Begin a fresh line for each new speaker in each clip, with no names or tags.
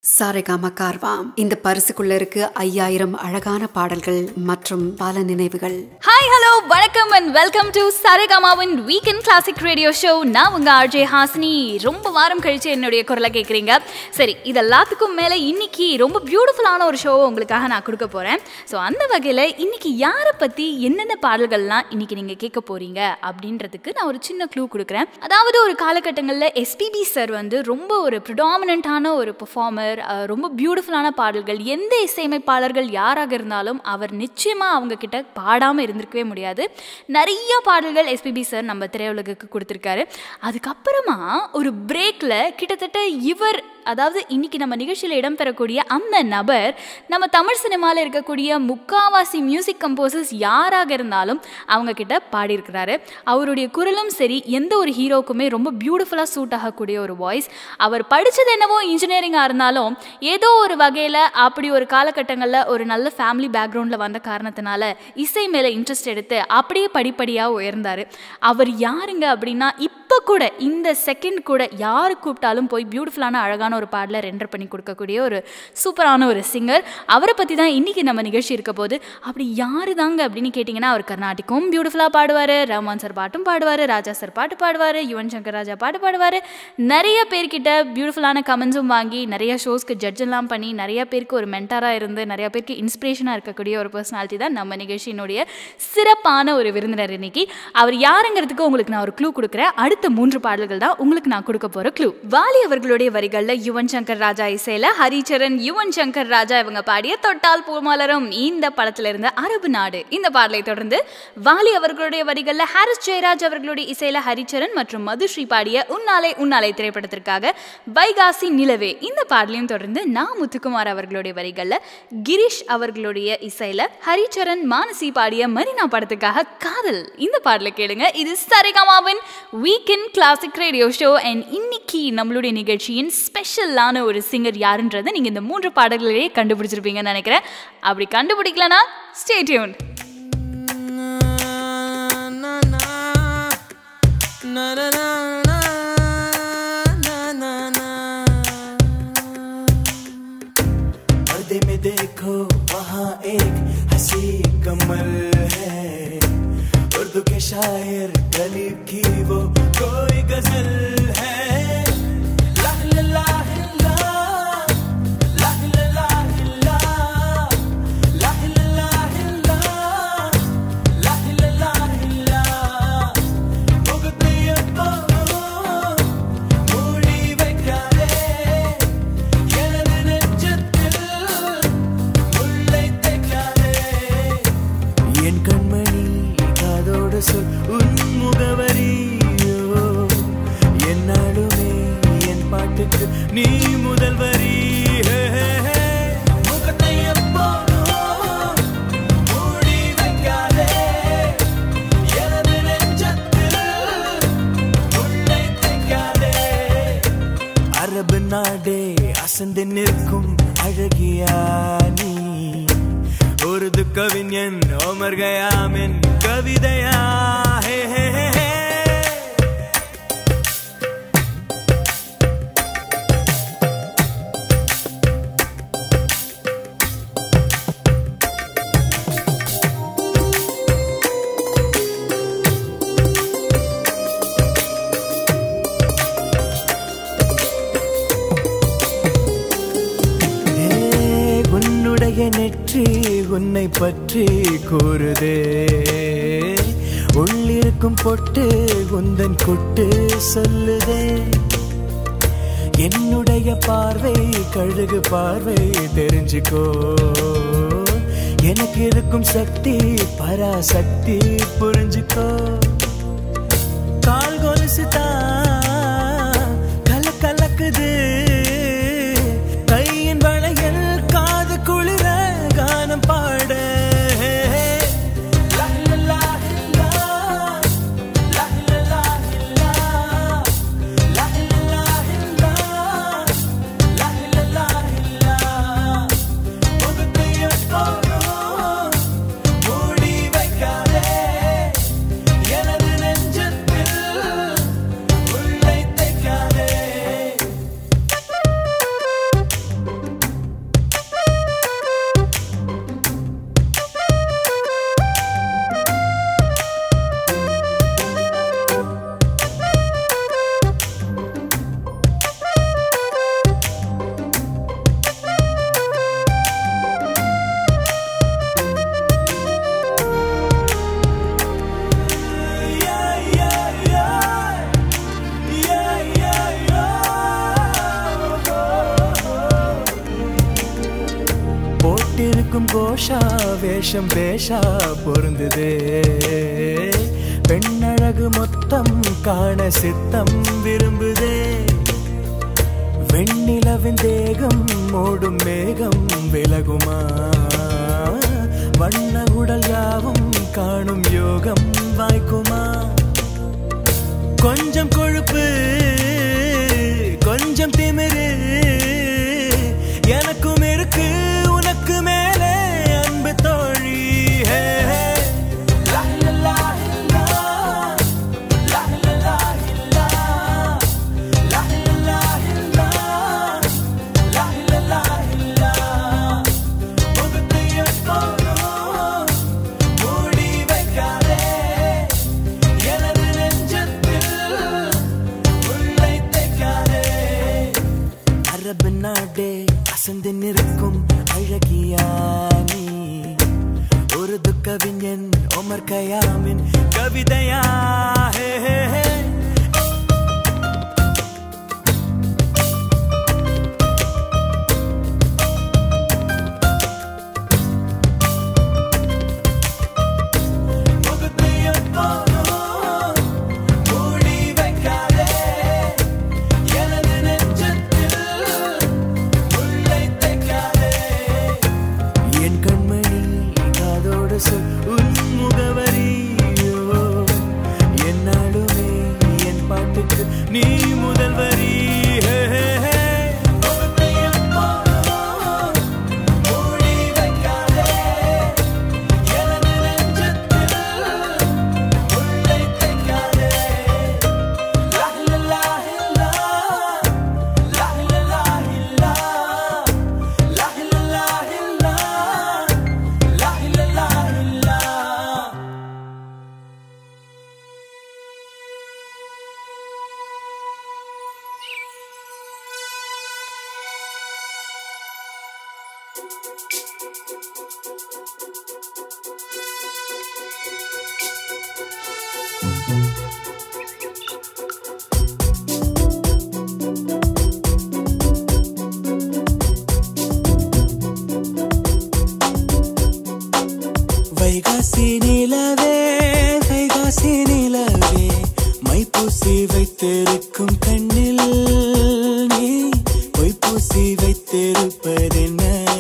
சாரேகாமா கார்வாம் இந்த பரிசுக்குள்ள இருக்கு 5000 அழகான பாடல்கள் மற்றும் பல நினைவுகள்.
ஹாய் ஹலோ வணக்கம் அண்ட் வெல்கம் டு சாரேகாமாவின் வீக்கெண்ட் கிளாசிக் ரேடியோ ஷோ. நான் உங்க ஆர்ஜே ஹாசினி. ரொம்ப வாரம் கழிச்சு என்னுடைய குரலை கேட்குறீங்க. சரி, இதெல்லாத்துக்கும் மேலே இன்னைக்கு ரொம்ப பியூட்டிஃபுல்லான ஒரு ஷோவை உங்களுக்காக நான் கொடுக்க போகிறேன். ஸோ அந்த வகையில் இன்னைக்கு யாரை பற்றி என்னென்ன பாடல்கள்லாம் இன்னைக்கு நீங்கள் கேட்க போகிறீங்க அப்படின்றதுக்கு நான் ஒரு சின்ன க்ளூ கொடுக்குறேன். அதாவது ஒரு காலகட்டங்களில் எஸ்பிபி சார் ரொம்ப ஒரு ப்ரிடாமினண்ட்டான ஒரு பெர்ஃபார்மர், ரொம்ப பியூட்டிஃபுல்லான பாடல்கள். எந்த இசையமைப்பாளர்கள் யாராக இருந்தாலும் அவர் நிச்சயமாக அவங்க கிட்ட பாடாமல் இருந்திருக்கவே முடியாது. நிறைய பாடல்கள் எஸ்பிபி சார் நம்ம திரையுலகுக்கு கொடுத்துருக்காரு. அதுக்கப்புறமா ஒரு பிரேக்கில் கிட்டத்தட்ட இவர், அதாவது இன்னைக்கு நம்ம நிகழ்ச்சியில் இடம்பெறக்கூடிய அந்த நபர் நம்ம தமிழ் சினிமாவில் இருக்கக்கூடிய முக்காவாசி மியூசிக் கம்போசர்ஸ் யாராக இருந்தாலும் அவங்க கிட்ட பாடியிருக்கிறாரு. அவருடைய குரலும் சரி, எந்த ஒரு ஹீரோக்குமே ரொம்ப பியூட்டிஃபுல்லாக சூட் ஆகக்கூடிய ஒரு வாய்ஸ். அவர் படித்தது என்னவோ இன்ஜினியரிங்காக இருந்தாலும் ஏதோ ஒரு வகையில் அப்படி ஒரு காலகட்டங்களில் ஒரு நல்ல ஃபேமிலி பேக்ரவுண்டில் வந்த காரணத்தினால இசை மேலே இன்ட்ரெஸ்ட் எடுத்து அப்படியே படிப்படியாக உயர்ந்தார். அவர் யாருங்க அப்படின்னா, இப்போ கூட இந்த செகண்ட் கூட யாரு கூப்பிட்டாலும் போய் பியூட்டிஃபுல்லான அழகான ஒரு பாடலை ரெண்டர் பண்ணி கொடுக்கக்கூடிய ஒரு சூப்பரான ஒரு சிங்கர். அவரை பற்றி தான் இன்றைக்கி நம்ம நிகழ்ச்சி இருக்க போது. அப்படி யாரு தாங்க அப்படின்னு கேட்டிங்கன்னா, அவர் கர்நாடிக்கும் பியூட்டிஃபுல்லாக பாடுவார், ரஹ்மான் சார் பாட்டும் பாடுவார், ராஜா சார் பாட்டு பாடுவார், யுவன் சங்கர் ராஜா பாட்டு பாடுவார். நிறைய பேர்கிட்ட பியூட்டிஃபுல்லான கமெண்ட்ஸும் வாங்கி நிறைய ஷோஸ்க்கு ஜட்ஜ் எல்லாம் பண்ணி நிறைய பேருக்கு ஒரு மென்டாராக இருந்து நிறைய பேருக்கு இன்ஸ்பிரேஷனாக இருக்கக்கூடிய ஒரு பர்சனாலிட்டி தான் நம்ம நிகழ்ச்சியினுடைய சிறப்பான ஒரு விருந்தினர் இன்னைக்கு. அவர் யாருங்கிறதுக்கு உங்களுக்கு நான் ஒரு க்ளூ கொடுக்குறேன். அடுத்த 3 பாடல்கள் தான் உங்களுக்கு நான் கொடுக்க போகிற க்ளூ. வாலி அவர்களுடைய வரிகளில் யுவன் சங்கர் ராஜா இசையில் ஹரிச்சரன், யுவன் சங்கர் ராஜா இவங்க பாடிய தொட்டால் பூமலரும் இந்த படத்துல இருந்த அரபு நாடு இந்த பாடலை தொடர்ந்து வாலி அவர்களுடைய வரிகளில் ஹாரிஸ் ஜெயராஜ் அவர்களுடைய இசையில் ஹரிச்சரன் மற்றும் மதுஸ்ரீ பாடிய உன்னாலே உன்னாலே திரைப்படத்திற்காக வைகாசி நிலவே இந்த பாடலையும் தொடர்ந்து நான் முத்துக்குமார் அவர்களுடைய வரிகளில் கிரீஷ் அவர்களுடைய இசையில் ஹரிச்சரன் மானசி பாடிய மரினா படத்துக்காக காதல் இந்த பாடலை கேளுங்க. இது சாரேகாமாவின் weekend classic radio show. And இன்னைக்கு நம்மளுடைய நிகழ்ச்சியின் ஸ்பெஷலான ஒரு சிங்கர் யாருன்றதை நீங்கள் இந்த 3 பாடல்களையே கண்டுபிடிச்சிருப்பீங்கன்னு நினைக்கிறேன். அப்படி கண்டுபிடிக்கலனா ஸ்டே டியூன்ட்.
पर्दे में देखो वहाँ एक हंसी कमल है, उर्दू के शायर गलीब की वो कोई गजल है. நீ முதல் வரி முகத்தை எப்போதும் மூடி வைக்காதே, எனது நெஞ்சத்தில் உள்ளே தைக்காதே. அரபு நாடே அசந்து நிற்கும் அழகியா நீ, உருது கவிஞன் ஓமர் கயாமின் கவிதையா. ஹே ஹே ஹே நெற்றி உன்னை பற்றி கூறுதே, உள்ளிருக்கும் பொட்டு உந்தன் கொட்டு சொல்லுதே. என்னுடைய பார்வை கழுகு பார்வை தெரிஞ்சுக்கோ, எனக்கு இருக்கும் சக்தி பராசக்தி புரிஞ்சுக்கோ. கால் கொலுசு தான் கல கலக்குது, கையின் வளையல் காது குளிர கானம் பாட. போகும் கோஷா வேஷம் பேஷா பொருந்துதே பெண்ணழகு மொத்தம் காண சித்தம் விரும்புதே வெண்ணிலவின் தேகம் மூடும் மேகம் விலகுமா வண்ண உடல் யாவும் காணும் யோகம் வாய்க்குமா கொஞ்சம் கொழுப்பு கொஞ்சம் திமிரு எனக்கும் இருக்கு உனக்கு மேலே அன்பு தோழி அசந்து நிற்கும் அழகியா நீ ஒரு துக்கவிஞன் ஒமர் கயாமின் கவிதையா நீ முதல்வரி வைகாசி நிலவே வைகாசி நிலவே மைப்பூசி வைத்திருக்கும் கண்ணில் நீ பொய்ப்பூசி வைத்திருப்பதென்ன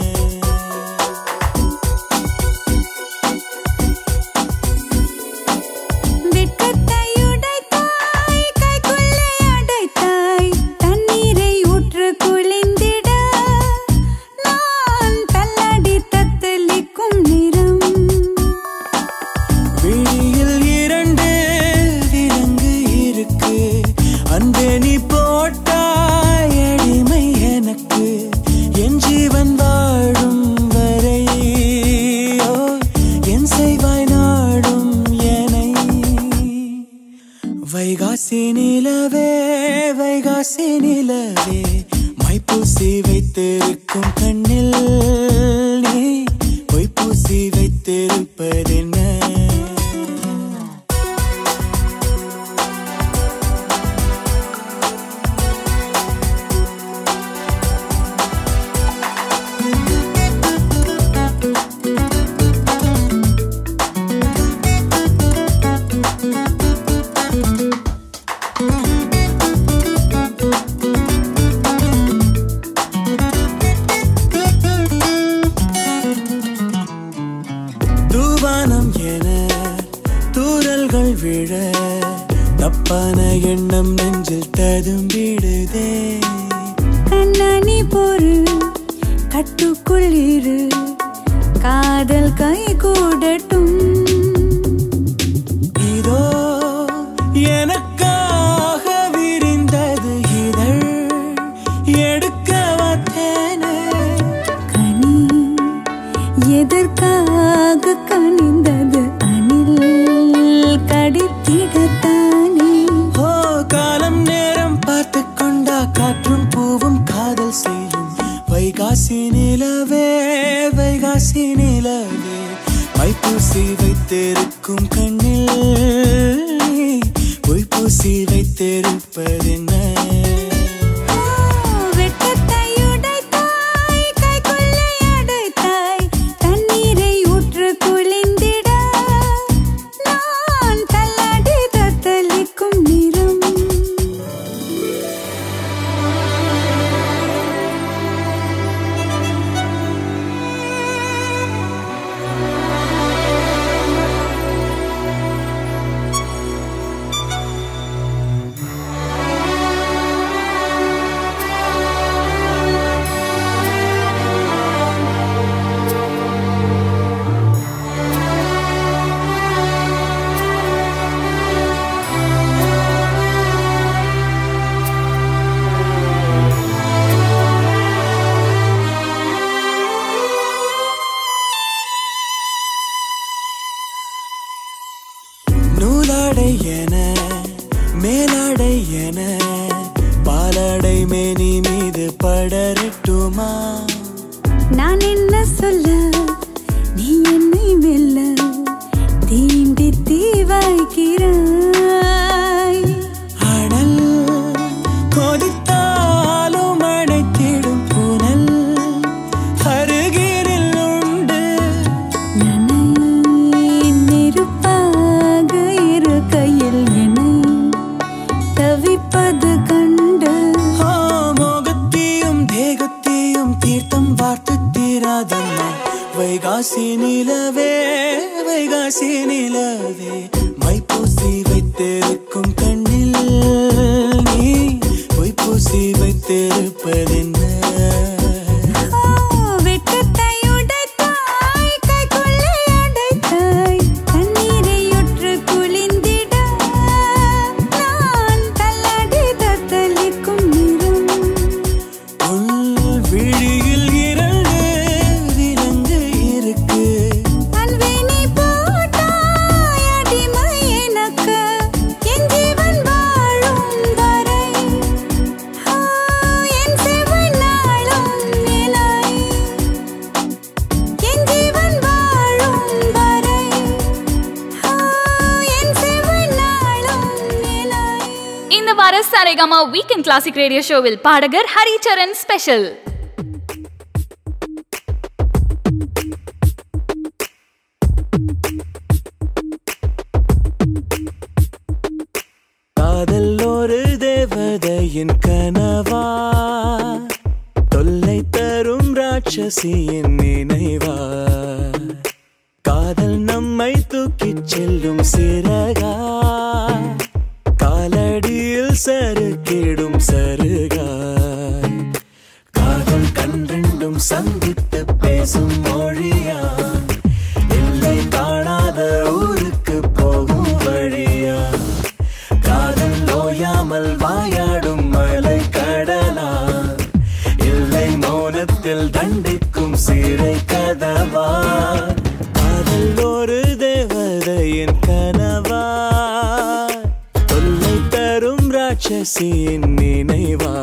வைகாசி நிலவே வைகாசி நிலவே மைப்பூசி வைத்திருக்கும் கண்ணில் நீ பொய்ப்பூசி வைத்திருப்பதென்ன விழ தப்பான எண்ணம் நெஞ்சில் ததும்பிடுதே
கண்ணாணி பொறு கட்டுக்குள் இரு காதல் கை கூடட்டும்
இதோ எனக்காக விரிந்தது இதழ் எடுக்க வந்தேனே
கனி எதற்காக கனிந்தது கடித்திடத்தானே
ஓ காலம் நேரம் பார்த்து கொண்டா காற்றும் பூவும் காதல் செய்யும் வைகாசி நிலவே வைகாசி நிலவே மைப்பூசி வைத்திருக்கும் கண்ணில் பொய்ப்பூசி வைத்திருப்பதென்ன
வெட்டத்தை உடைத்தாய் கைக்குள்ளே அடைத்தாய் சொல்ல நீ என்னை மெல்ல தீண்டி தீவாய்க்கிறாய்.
அனல் கொதித்தாலும் அணைத்திடும் புனல் அருகினில் உண்டு.
நனை நெருப்பாக இரு கையில் என்னை தவிப்பது கண்டு
மோகத்தையும் தேகத்தையும் தீர்த்தம் வார்த்து தீராதம்மா. வைகாசி நிலவே வைகாசி நிலவே மைப்பூசி வைத்திருக்கும் கண்ணில் நீ பொய்ப்பூசி வைத்திருப்பதென்ன?
சரிகமா வீக்கெண்ட் கிளாசிக் ரேடியோ ஷோவில் பாடகர் ஹரிச்சரன் ஸ்பெஷல்.
காதல் ஒரு தேவதையின் கனவா, தொல்லை தரும் ராட்சசியின் நினைவா, காதல் நம்மை தூக்கிச் செல்லும் சிறகா, காலடியில் சறுக்கிடும் சருகா, காதல் கன்றெண்டும் சந்தித்து பேசும் மொழியா, எல்லை காணாத ஊருக்கு போகும் வழியா, காதல் ஓயாமல் வாயாடும் மலை கடலா, எல்லை மௌனத்தில் தண்டிக்கும் சிறை கதவா, காதல் ஒரு தேவதையின் கனவா, தொல்லை தரும் ராட்சசியின் நினைவா.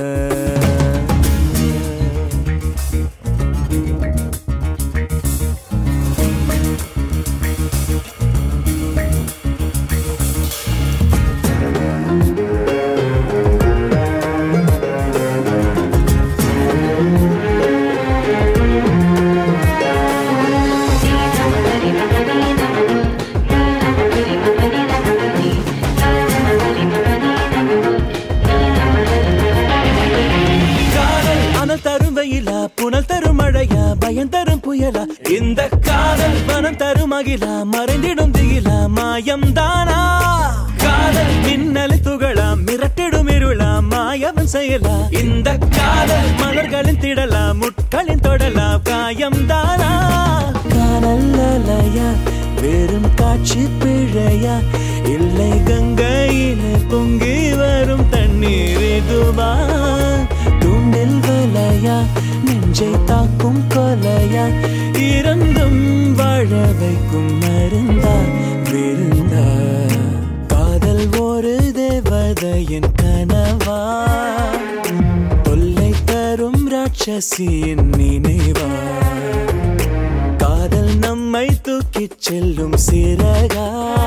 புனல் தரும் மழையா, பயம் தரும் புயலா, இந்த காதல் பணம் தரும் அகிலா, மறைந்திடும் திகிலா, மாயம் தானா, காதல் மின்னலை துகளா, மிரட்டிடும் இருளா, மாயவன் செயலா, இந்த காதல் மலர்களின் திடலா, முட்களின் தொடலா, காயம் தானா, காதல் அலையா, வெறும் காட்சி பிழையா, இல்லை கங்கையிலே பொங்கி வரும் தண்ணீர் இதுவா, தூண்டில் வலையா, நெஞ்சை தாக்கும் கொலையா, இறந்தும் வாழ வைக்கும் மருந்தா விருந்தா, காதல் ஒரு தேவதையின் கனவா, தொல்லை தரும் ராட்சசியின் நினைவா, காதல் நம்மை தூக்கிச் செல்லும் சிறகா,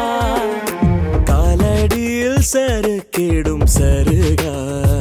காலடியில் சறுக்கிடும் சருகா.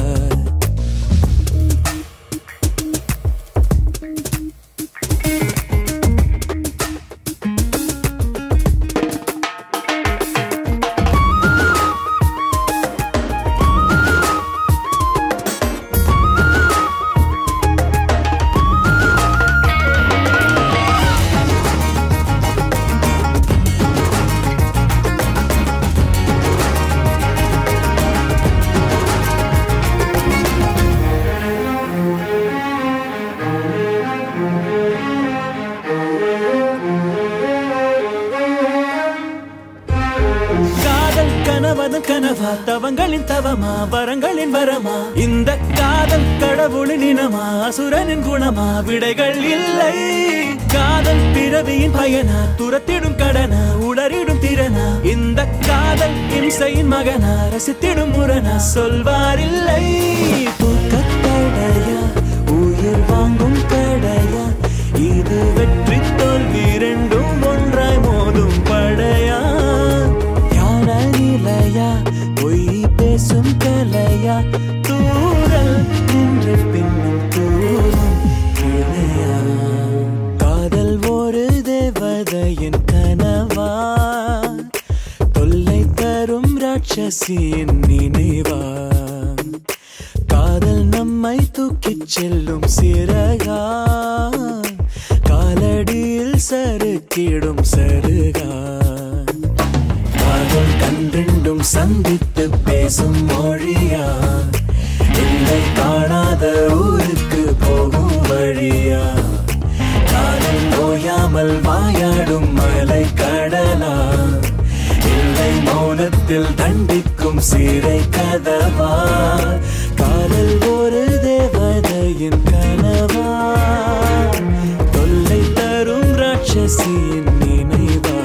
கனவா, தவங்களின் தவமா, வரங்களின் வரமா, இந்த காதல் கடவுளின் இனமா, அசுரனின் குணமா, விடைகள் இல்லை, காதல் பிறவியின் பயனா, துரத்திடும் கடனா, உடறிடும் திறனா, இந்த காதல் இம்சையின் மகனா, ரசித்திடும் முரணா, சொல்வாரில்லை, தூக்கத்தடையா, உயிர் வாங்கும் கடையா, இது ராட்சசியின் நினைவா காதல் நம்மை தூக்கிச் செல்லும் சிறகா காலடியில் சறுக்கிடும் சருகா காதல் கன்றெண்டும் சந்தித்து பேசும் மொழியா இல்லை காணாத ஊருக்கு போகும் வழியா காதல் ஓயாமல் வாயாடும் மலை கடலா இல்லை மௌனத்தில் தண்டிக்கும் சீரை கதவா காதல் ஒரு தேவதையின் கனவா தொல்லை தரும் ராட்சசியின் நினைவா.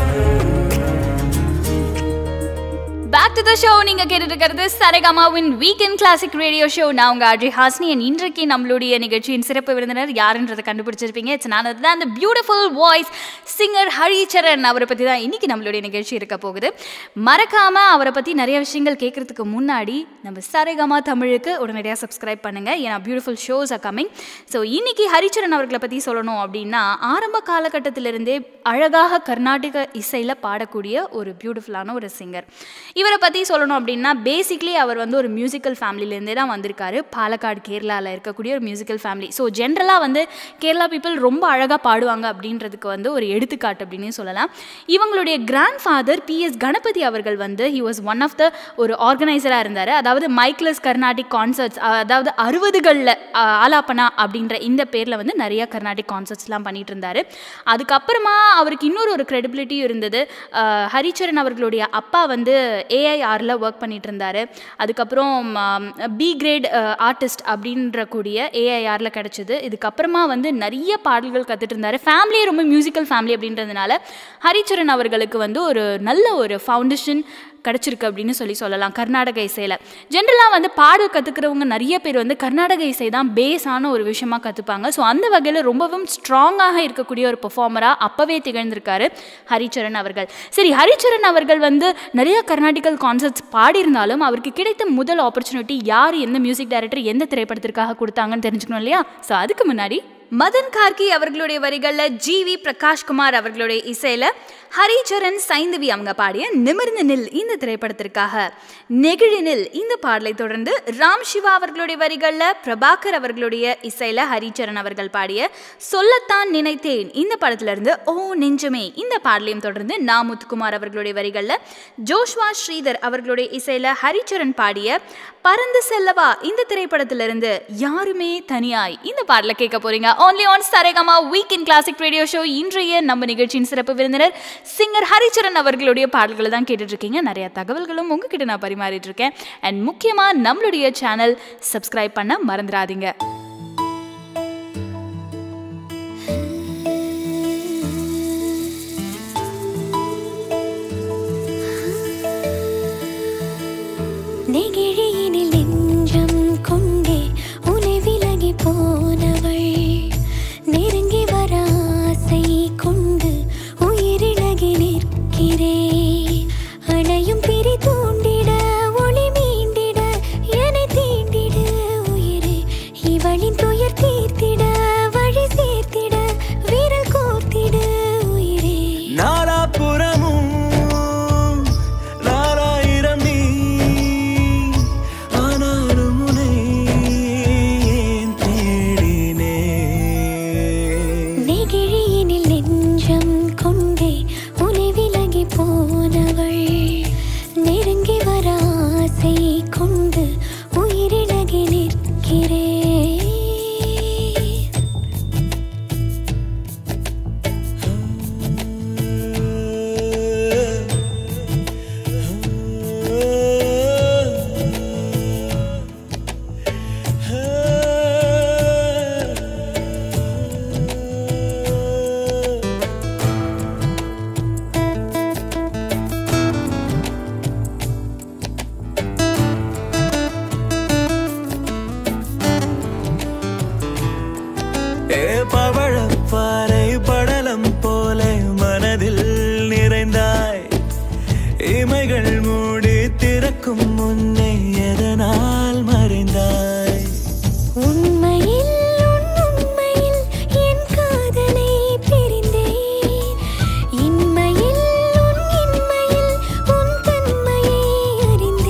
Back to the show. நீங்க கேட்டுட்டு இருக்கிறது சரிகமாவின் வீக்கெண்ட் கிளாசிக் ரேடியோ ஷோ. நான் உங்க ஆர்ஜே ஹாஸ்னி. இன்றைக்கு நம்மளுடைய நிகழ்ச்சியின் சிறப்பு விருந்தினர் யாருன்றதை கண்டுபிடிச்சிருப்பீங்க. இட்ஸ் நான் தான் அந்த பியூட்டிஃபுல் வாய்ஸ் சிங்கர் ஹரிச்சரன். அவரை பற்றி தான் இன்னைக்கு நம்மளுடைய நிகழ்ச்சி இருக்க போகுது. மறக்காம அவரை பற்றி நிறைய விஷயங்கள் கேட்கறதுக்கு முன்னாடி நம்ம சரிகமா தமிழுக்கு உடனடியாக சப்ஸ்கிரைப் பண்ணுங்க. ஏன்னா beautiful shows are coming. So இன்னைக்கு ஹரிச்சரன் அவர்களை பற்றி சொல்லணும் அப்படின்னா ஆரம்ப காலகட்டத்திலிருந்தே அழகாக கர்நாடக இசையில் பாடக்கூடிய ஒரு பியூட்டிஃபுல்லான ஒரு சிங்கர். இவரை பற்றி சொல்லணும் அப்படின்னா பேசிக்லி அவர் வந்து ஒரு மியூசிக்கல் ஃபேமிலியிலேருந்தே தான் வந்திருக்காரு. பாலக்காடு கேரளாவில் இருக்கக்கூடிய ஒரு மியூசிக்கல் ஃபேமிலி. ஸோ ஜென்ரலாக வந்து கேரளா பீப்புள் ரொம்ப அழகாக பாடுவாங்க அப்படின்றதுக்கு வந்து ஒரு எடுத்துக்காட்டு அப்படின்னு சொல்லலாம். இவங்களுடைய கிராண்ட் ஃபாதர் PS கணபதி அவர்கள் வந்து he was one of the ஒரு ஆர்கனைசராக இருந்தார். அதாவது மைக்லஸ் கர்நாடிக் கான்சர்ட்ஸ், அதாவது 60களில் ஆலாப்பனா அப்படின்ற இந்த பேரில் வந்து நிறைய கர்நாடிக் கான்சர்ட்ஸ்லாம் பண்ணிட்டு இருந்தார். அதுக்கப்புறமா அவருக்கு இன்னொரு ஒரு கிரெடிபிலிட்டி இருந்தது. ஹரிச்சரன் அவர்களுடைய அப்பா வந்து AIRல ஒர்க் பண்ணிட்டு இருந்தார். அதுக்கப்புறம் B கிரேட் ஆர்டிஸ்ட் அப்படின்ற கூடிய AIRல கிடச்சிது. இதுக்கப்புறமா வந்து நிறைய பாடல்கள் கற்றுட்டு இருந்தார். ஃபேமிலியே ரொம்ப மியூசிக்கல் ஃபேமிலி அப்படின்றதுனால ஹரிச்சரன் அவர்களுக்கு வந்து ஒரு நல்ல ஒரு ஃபவுண்டேஷன் கிடச்சிருக்கு அப்படின்னு சொல்லலாம் கர்நாடக இசையில். ஜென்ரலாக வந்து பாடல் கற்றுக்கிறவங்க நிறைய பேர் வந்து கர்நாடக இசை தான் பேஸான ஒரு விஷயமாக கற்றுப்பாங்க. ஸோ அந்த வகையில் ரொம்பவும் ஸ்ட்ராங்காக இருக்கக்கூடிய ஒரு பெர்ஃபார்மராக அப்போவே திகழ்ந்திருக்காரு ஹரிச்சரன் அவர்கள். சரி, ஹரிச்சரன் அவர்கள் வந்து நிறைய கர்நாடிக்கல் கான்சர்ட்ஸ் பாடியிருந்தாலும் அவருக்கு கிடைத்த முதல் ஆப்பர்ச்சுனிட்டி யார், எந்த மியூசிக் டைரக்டர் எந்த திரைப்படத்திற்காக கொடுத்தாங்கன்னு தெரிஞ்சுக்கணும் இல்லையா? ஸோ அதுக்கு முன்னாடி மதன் கார்கி அவர்களுடைய வரிகளில் GV பிரகாஷ்குமார் அவர்களுடைய இசையில் ஹரிச்சரன் சைந்தவி அவங்க பாடிய நிமிர்ந்து நில் இந்த திரைப்படத்திற்காக நெகிழி நில் இந்த பாடலை தொடர்ந்து ராம் சிவா அவர்களுடைய வரிகளில் பிரபாகர் அவர்களுடைய இசையில் ஹரிச்சரன் அவர்கள் பாடிய சொல்லத்தான் நினைத்தேன் இந்த படத்திலிருந்து ஓ நெஞ்சமே இந்த பாடலையும் தொடர்ந்து நா முத்துக்குமார் அவர்களுடைய வரிகளில் ஜோஷ்வா ஸ்ரீதர் அவர்களுடைய இசையில் ஹரிச்சரன் பாடிய பறந்து செல்லவா இந்த திரைப்படத்திலிருந்து யாருமே தனியாய் இந்த பாடலை கேட்க போறீங்க. only on Saregama weekend classic radio show. இன்றைய நம்ம நிகழ்ச்சியின் சிறப்பு விருந்தினர் சிங்கர் ஹரிச்சரன் அவர்களுடைய பாடல்களை தான் கேட்டுட்டு இருக்கீங்க. நிறைய தகவல்களும் உங்ககிட்ட நான் பரிமாறிட்டு இருக்கேன். அண்ட் முக்கியமா நம்மளுடைய சேனல் சப்ஸ்கிரைப் பண்ண மறந்துடாதீங்க.
நெகிழியினில் நெஞ்சம் கொண்டே உனை விலகி போனவள் நெருங்கி வர ஆசை கொண்டு உயிரிழகி நிற்கிறேன். அணையும் பிரி தூண்டிட ஒளி மீண்டிட என்னை தீண்டிட உயிரே இவளின் துயர் தீர்த்திட வழி சேர்த்திட விரல் கோர்த்திட உயிரே.
நாலாபுறமும் பவழப்பாறை படலம் போல மனதில் நிறைந்தாய். இமைகள் மூடி திறக்கும் முன்னே எதனால் மறைந்தாய்?
உண்மையில் உண்மையில் என் காதலை பிரிந்தேன். இன்மையில் உன் தன்மையை அறிந்தேன்.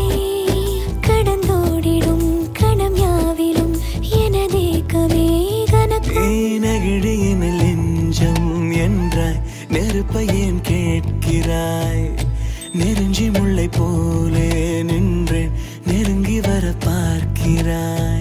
நெகிழியினில் நெஞ்சம் என்றாய் நெருப்பை ஏன் கேட்கிறாய் நெருஞ்சி முல்லை போலே நின்றேன் நெருங்கி வர பார்க்கிறாய்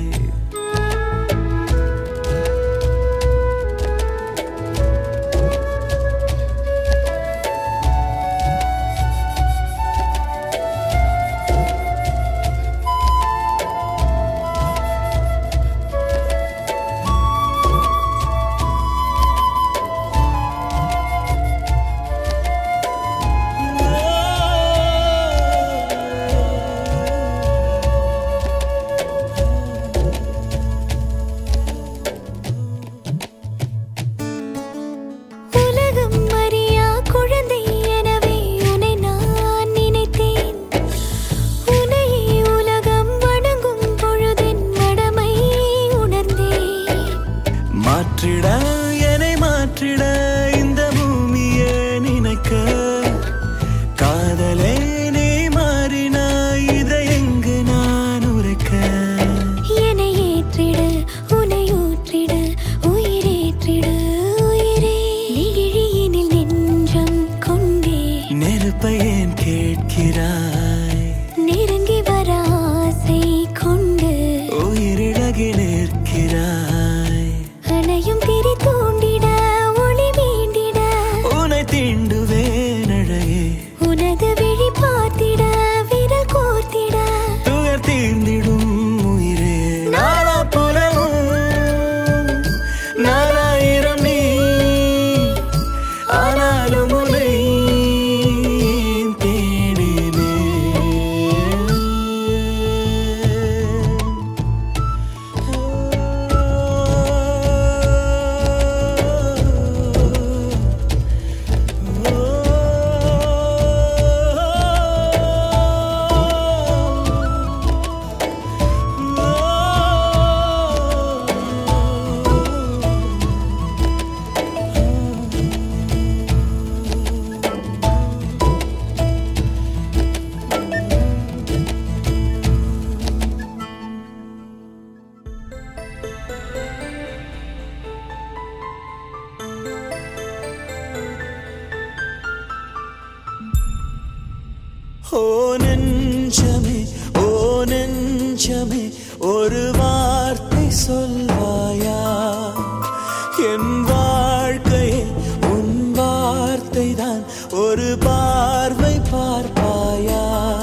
ஒரு வார்த்தை சொல்வாயா என் வாழ்க்கையே உன் வார்த்தை தான் ஒரு பார்வை பார்ப்பாயா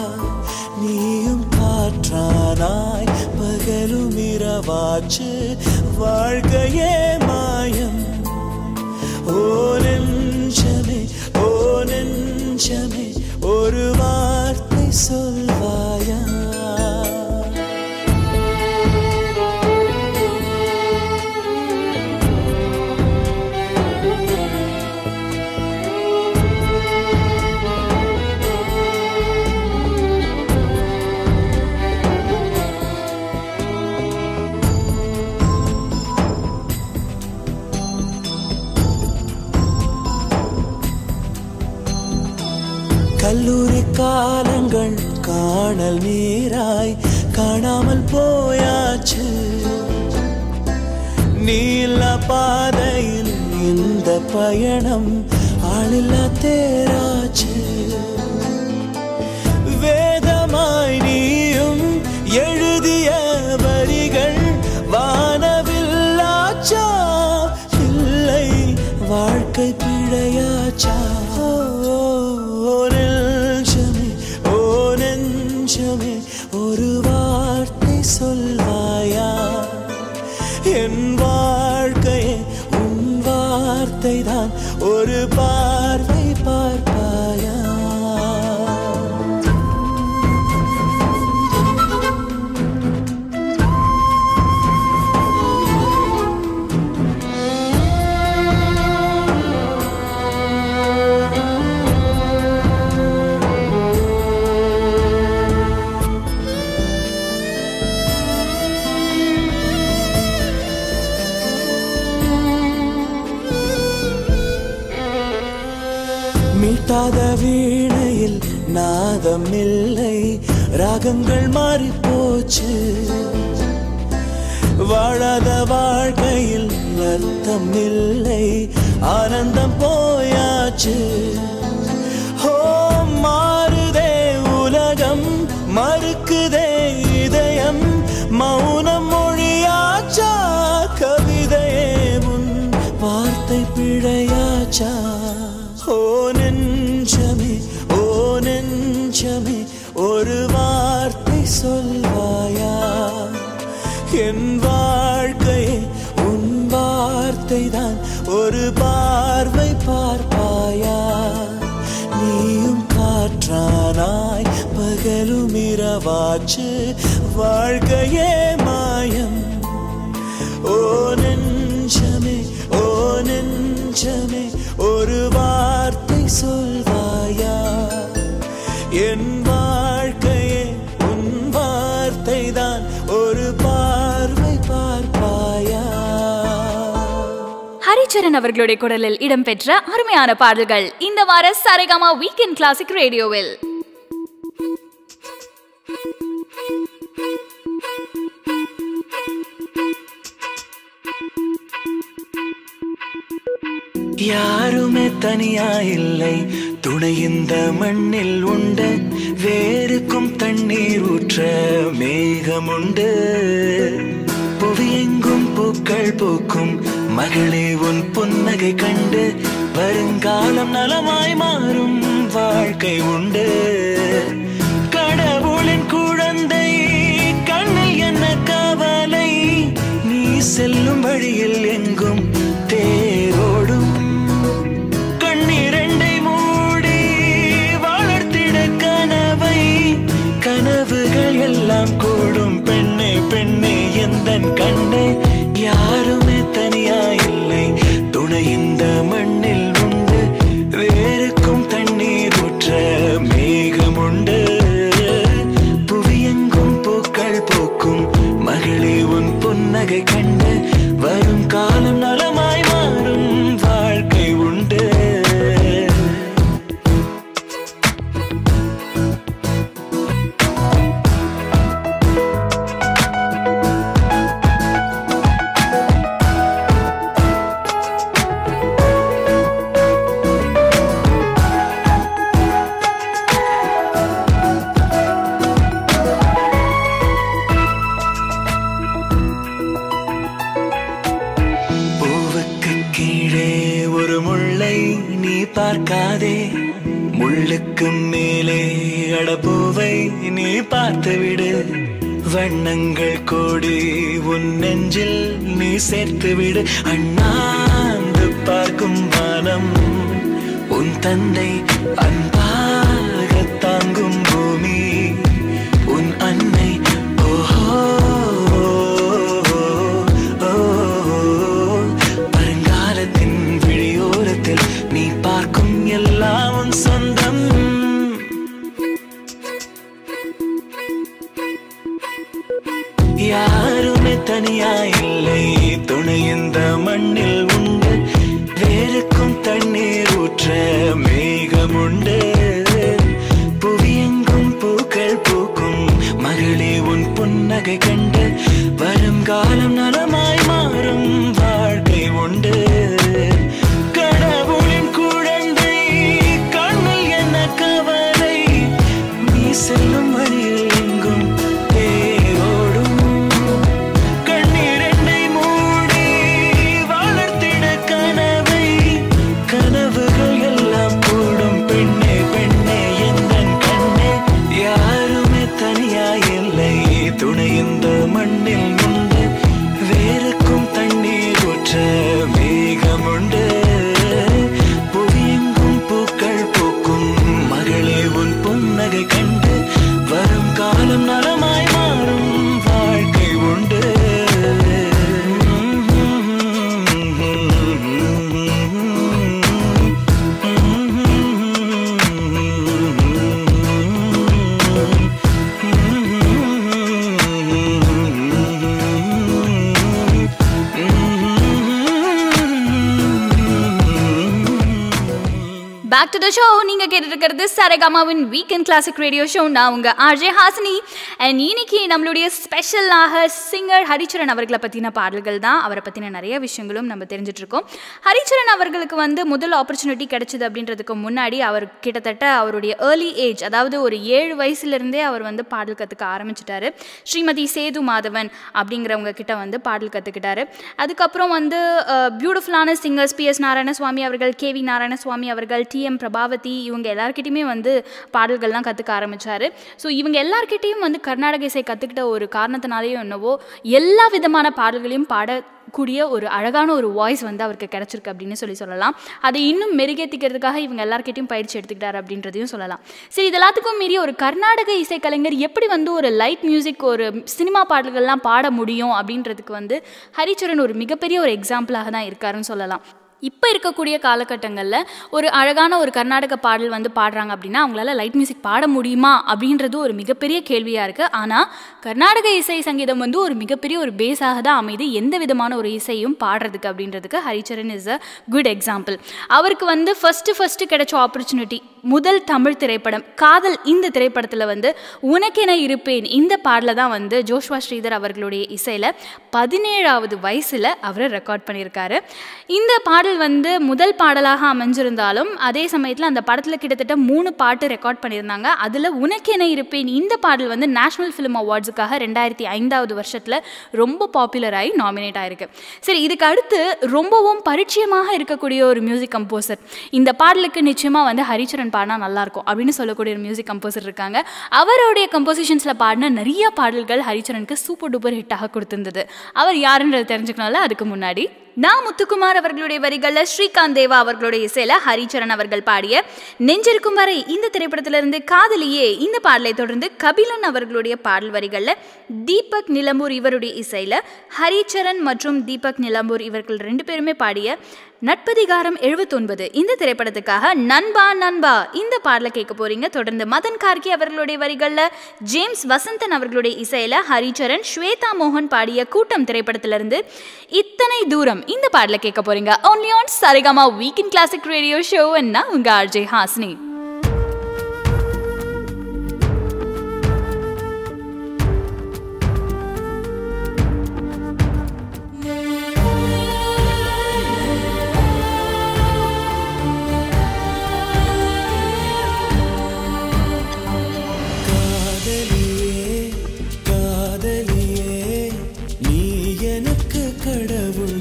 நீயும் காற்றானாய் பகலும் இரவாச்சு வாழ்க்கையே மாயம் ஓ நெஞ்சமே ஒரு வார்த்தை சொல்வாயா கல்லூரி காலங்கள் காணல் நீராய் காணாமல் போயாச்சு நீல பாதையில் இந்த பயணம் ஆளில்லா தேராச்சு வேதமாய் நீயும் எழுதிய வரிகள் வானவில்லாச்சா இல்லை வாழ்க்கை பிழையாச்சா ஒரு வார்த்தை சொல்வாயா என் வாழ்க்கையே உன் வார்த்தை தான் ஒரு பார்வை பார்ப்பாயா மீட்டாத வீணையில் நாதம் இல்லை ராகங்கள் மாறி போச்சு வாழாத வாழ்க்கையில் அர்த்தம் இல்லை, ஆனந்தம் போயாச்சு. ஓ மாறுதே உலகம், மறுக்குதே இதயம், மௌனம் மொழியாச்சா, கவிதையே உன் வார்த்தை பிழையாச்சா. ஓ நெஞ்சமே, ஓ நெஞ்சமே, ஒரு வார்த்தை சொல்வாயா? என் வாழ்க்கையே உன் வார்த்தை தான், ஒரு பார்வை பார்ப்பாயா? நீயும் காற்றானாய், பகலும் இரவாச்சு, வாழ்க்கையே மாயம். ஓ நெஞ்சமே, ஓ நெஞ்சமே, ஒரு வார்த்தை சொல்வாயா? என் வாழ்க்கையே உன் வார்த்தை தான், ஒரு பார்வை பார்ப்பாயா?
ஹரிச்சரன் அவர்களுடைய குரலில் இடம்பெற்ற அருமையான பாடல்கள் இந்த வார சரிகமா வீக்கெண்ட் கிளாசிக் ரேடியோவில்.
யாருமே தனியா இல்லை, துணை இந்த மண்ணில் உண்டு, வேருக்கும் தண்ணீர் ஊற்ற மேகம் உண்டு. புவியெங்கும் பூக்கள் பூக்கும் மகளே உன் புன்னகை கண்டு, வருங்காலம் நலமாய் மாறும் வாழ்க்கை உண்டு. கடவுளின் குழந்தை கண்ணில் என்ன கவலை, நீ செல்லும் வழியில் எங்கும் தேரோடும். கண்ணிரண்டை மூடி வளர்த்திட கனவை, கனவுகள் எல்லாம் கூடும் பெண்ணே பெண்ணே எந்தன் கண்ணே. யாருமே தனியா இல்லை, துணை இந்த மண்ணில் உண்டு, வேருக்கும் தண்ணீர் ஊற்ற மேகம் உண்டு. புவியெங்கும் பூக்கள் பூக்கும் மகளே உன் புன்னகை கண்டு, வரும் காலம் நலமாய் மாறும் வாழ்க்கை உண்டு. பார்க்காதே, முள்ளுக்கு மேலே அடப்பூவை நீ பார்த்துவிடு. வண்ணங்கள் கோடி உன் நெஞ்சில் நீ சேர்த்துவிடு. அண்ணாந்து பார்க்கும் வானம் உன் தந்தை, அன்பாக தாங்கும் பூமி உன் அன்னை. ஓஹோ வருங்காலத்தின் விழியோரத்தில் நீ பார்க்கும் எல்லாம் உன் சொந்தம். யாருமே தனியா இல்லை, துணை இந்த மண்ணில் உண்டு, வேருக்கும் தண்ணீர் ஊற்ற மேகம் உண்டு. புவியெங்கும் பூக்கள் பூக்கும் மகளே உன் புன்னகை கண்டு, வரும் காலம் நலமாய் மாறும் வாழ்க்கை உண்டு. கடவுளின் குழந்தை கண்ணில் என்ன கவலை, நீ செல்லும் வழியில் எங்கும் தேரோடும். கண்ணீரண்டை மூடி வளர்த்திட கனவை, கனவுகள் எல்லாம் கூடும் பெண்ணே பெண்ணே எந்தன் கண்ணே. யாருமே தனியா இல்லை, துணை இந்த
பேக் டு த ஷோ. நீங்கள் கேட்டுருக்கிறது சரிகமாவின் வீக்கெண்ட் கிளாசிக் ரேடியோ ஷோ. நான் உங்கள் ஆர்ஜே ஹாசினி. அண்ட் இன்னைக்கு நம்மளுடைய ஸ்பெஷலாக சிங்கர் ஹரிச்சரன் அவர்களை பற்றின பாடல்கள் தான். அவரை பற்றின நிறைய விஷயங்களும் நம்ம தெரிஞ்சிட்ருக்கோம். ஹரிச்சரன் அவர்களுக்கு முதல் ஆப்பர்ச்சுனிட்டி கிடைச்சிது அப்படின்றதுக்கு முன்னாடி அவர் கிட்டத்தட்ட அவருடைய ஏர்லி ஏஜ், அதாவது ஒரு 7 வயசுலேருந்தே அவர் பாடல் கற்றுக்க ஆரம்பிச்சிட்டாரு. ஸ்ரீமதி சேது மாதவன் அப்படிங்கிறவங்க கிட்ட பாடல் கற்றுக்கிட்டாரு. அதுக்கப்புறம் பியூட்டிஃபுல்லான சிங்கர்ஸ் PS நாராயணசுவாமி அவர்கள், KV நாராயணசுவாமி அவர்கள், TM பிரபாவதி, இவங்க எல்லார்கிட்டையுமே பாடல்கள்லாம் கற்றுக்க ஆரம்பித்தார். ஸோ இவங்க எல்லார்கிட்டையும் கர்நாடக இசை கற்றுக்கிட்ட ஒரு காரணத்தினாலேயும் என்னவோ எல்லா விதமான பாடல்களையும் பாடக்கூடிய ஒரு அழகான ஒரு வாய்ஸ் அவருக்கு கிடச்சிருக்கு அப்படின்னு சொல்லலாம். அதை இன்னும் மெருகேற்றிக்கிறதுக்காக இவங்க எல்லார்கிட்டையும் பயிற்சி எடுத்துக்கிட்டார் அப்படின்றதையும் சொல்லலாம். சரி, இது எல்லாத்துக்கும் மீறி ஒரு கர்நாடக இசைக்கலைஞர் எப்படி ஒரு லைட் மியூசிக், ஒரு சினிமா பாடல்கள்லாம் பாட முடியும் அப்படின்றதுக்கு ஹரிச்சரன் ஒரு மிகப்பெரிய ஒரு எக்ஸாம்பிளாக தான் இருக்காருன்னு சொல்லலாம். இப்போ இருக்கக்கூடிய காலகட்டங்களில் ஒரு அழகான ஒரு கர்நாடக பாடல் பாடுறாங்க அப்படின்னா அவங்களால லைட் மியூசிக் பாட முடியுமா அப்படின்றது ஒரு மிகப்பெரிய கேள்வியாக இருக்குது. ஆனால் கர்நாடக இசை சங்கீதம் ஒரு மிகப்பெரிய ஒரு பேஸாக தான் அமைது எந்த விதமான ஒரு இசையும் பாடுறதுக்கு அப்படின்றதுக்கு Haricharan is a good example. அவருக்கு ஃபஸ்ட்டு கிடைச்ச ஆப்பர்ச்சுனிட்டி முதல் தமிழ் திரைப்படம் காதல். இந்த திரைப்படத்தில் உனக்கென இருப்பேன் இந்த பாடலை தான் ஜோஷ்வா ஸ்ரீதர் அவர்களுடைய இசையில் 17வது வயசில் அவர் ரெக்கார்ட் பண்ணியிருக்காரு. இந்த பாடல் முதல் பாடலாக அமைஞ்சிருந்தாலும் அதே சமயத்தில் அந்த படத்தில் கிட்டத்தட்ட 3 பாட்டு ரெக்கார்ட் பண்ணியிருந்தாங்க. அதில் உனக்கென இருப்பேன் இந்த பாடல் நேஷனல் ஃபிலிம் அவார்ட்ஸுக்காக 2005வது வருஷத்தில் ரொம்ப பாப்புலராகி நாமினேட் ஆயிருக்கு. சரி, இதுக்கு அடுத்து ரொம்பவும் பரிச்சயமாக இருக்கக்கூடிய ஒரு மியூசிக் கம்போசர், இந்த பாடலுக்கு நிச்சயமாக ஹரிச்சரன் பாடினா நல்லாயிருக்கும் அப்படின்னு சொல்லக்கூடிய ஒரு மியூசிக் கம்போசர் இருக்காங்க. அவருடைய கம்போசிஷன்ஸில் பாடின நிறைய பாடல்கள் ஹரிச்சரனுக்கு சூப்பர் டூப்பர் ஹிட்டாக கொடுத்திருந்தது. அவர் யாருன்றது தெரிஞ்சுக்கனால அதுக்கு முன்னாடி நான் முத்துக்குமார் அவர்களுடைய வரிகளில் ஸ்ரீகாந்த் தேவா அவர்களுடைய இசையில் ஹரிச்சரன் அவர்கள் பாடிய நெஞ்சிருக்கும் வரை இந்த திரைப்படத்திலிருந்து காதலியே இந்த பாடலை தொடர்ந்து கபிலன் அவர்களுடைய பாடல் வரிகளில் தீபக் நிலம்பூர் இவருடைய இசையில் ஹரிச்சரன் மற்றும் தீபக் நிலம்பூர் இவர்கள் 2 பேருமே பாடிய நட்பதிகாரம் 79 இந்த திரைப்படத்துக்காக நண்பா நண்பா இந்த பாடலை கேட்க போறீங்க. தொடர்ந்து மதன் கார்கி அவர்களுடைய வரிகளில் ஜேம்ஸ் வசந்தன் அவர்களுடைய இசையில் ஹரிச்சரன் ஸ்வேதா மோகன் பாடிய கூட்டம் திரைப்படத்திலிருந்து இத்தனை தூரம் இந்த பாடலை கேட்க போறீங்க. only on Saregama weekend classic radio show. நான் உங்க ஆர்ஜே ஹாசினி.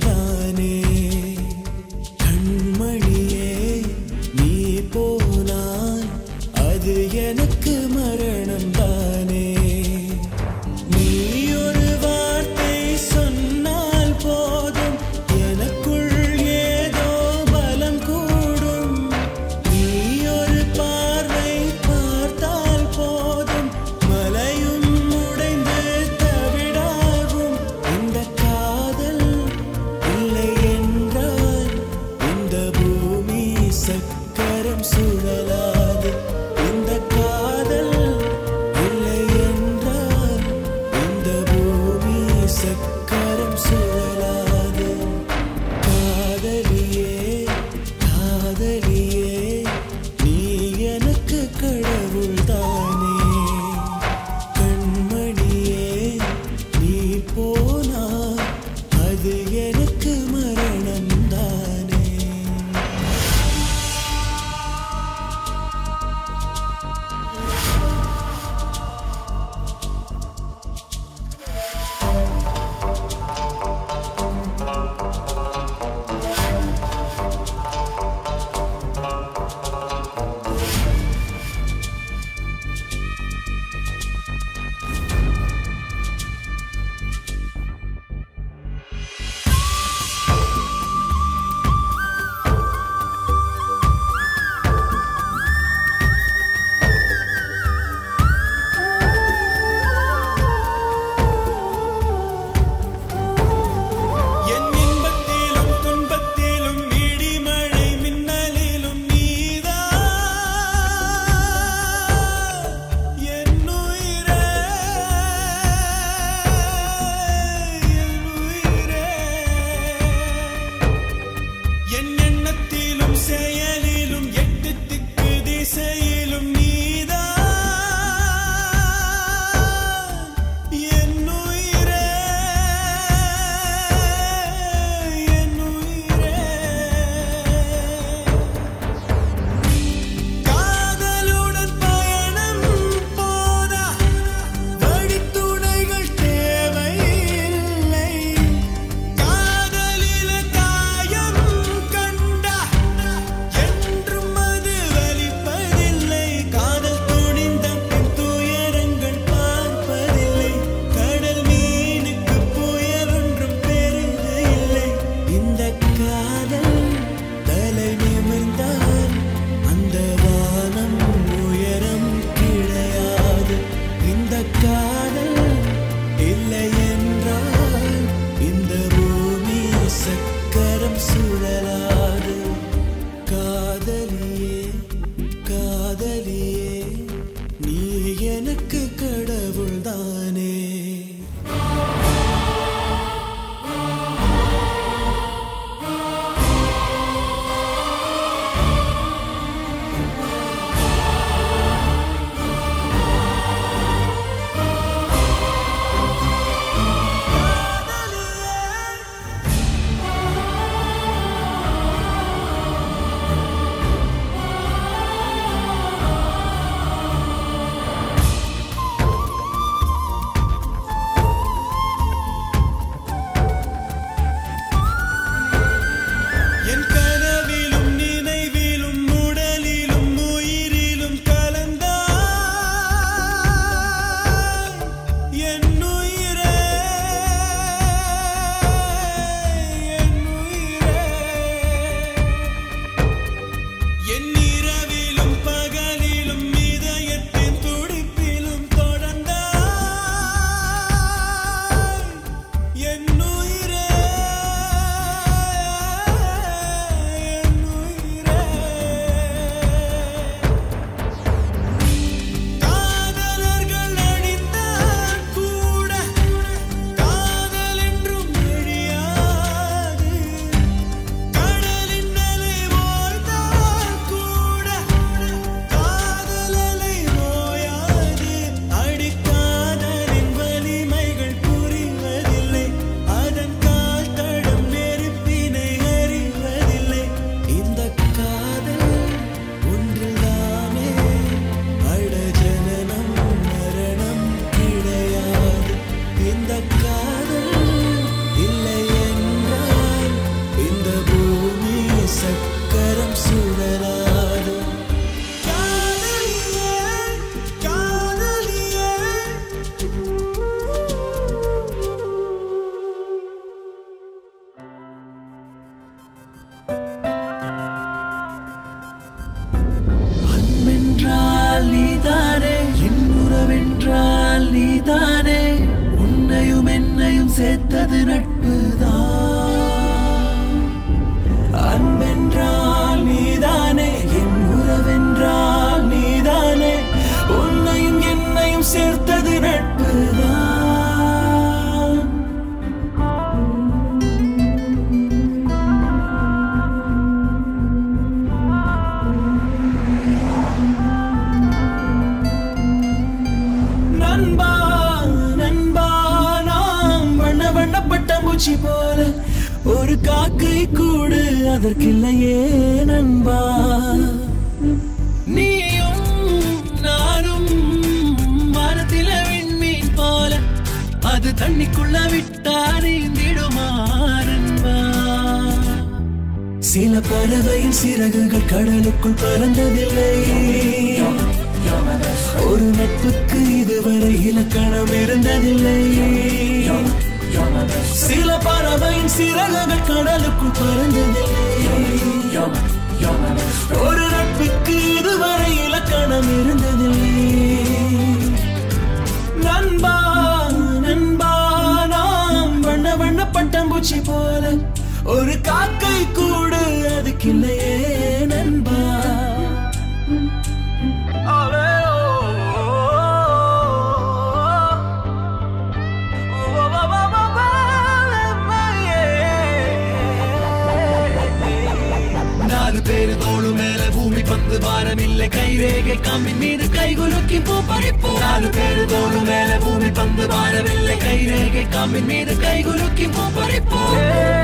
கடவுள்தானே கண்மணியே, நீ போனா காதல் தலை நிமிர்ந்தால் அந்த வானம் உயரம் கிடையாது. இந்த காதல் இல்லை என்றால் இந்த பூமி சக்கரம் சுழலாது. காதலியே காதலியே நீ எனக்கு கடவுள்தானே. நீதானே என் உறவென்றால் நீதானே உன்னையும் என்னையும் சேர்த்தது நட்புதான். அன்பென்றால் நீதானே என் உறவென்றால் நீதானே உன்னையும் என்னையும் சேர்த்தது நட்புதான். போல ஒரு காக்கை கூடு அதற்கில்லையே நண்பா. நீயும் நானும் வானத்தில விண்மீன் போல அது தண்ணிக்குள்ள விட்டா நீந்திடுமா நண்பா. சில பறவையின் சிறகுகள் கடலுக்குள் பறந்ததில்லை. ஒரு நட்புக்கு இதுவரை இலக்கணம் இருந்ததில்லை. சில பறவையின் சிறகுகள் கடலுக்குள் பறந்ததில்லை. ஒரு நட்புக்கு இதுவரை இலக்கணம் இருந்ததில்லை. நண்பா நண்பா நாம் வண்ண வண்ண பட்டாம்பூச்சி போல ஒரு காக்கை கூடு அதுக்கில்லையே நண்பா. பேரு தோளு மேல பூமி பந்து பாரமில்லை கைரேகை காம்பின் மீது கைகுலுக்கி பூ பறிப்போம். 4 பேரு தோளு மேல பூமி பந்து பாரமில்லை கைரேகை காம்பின் மீது கைகுலுக்கி பூ பறிப்போம்.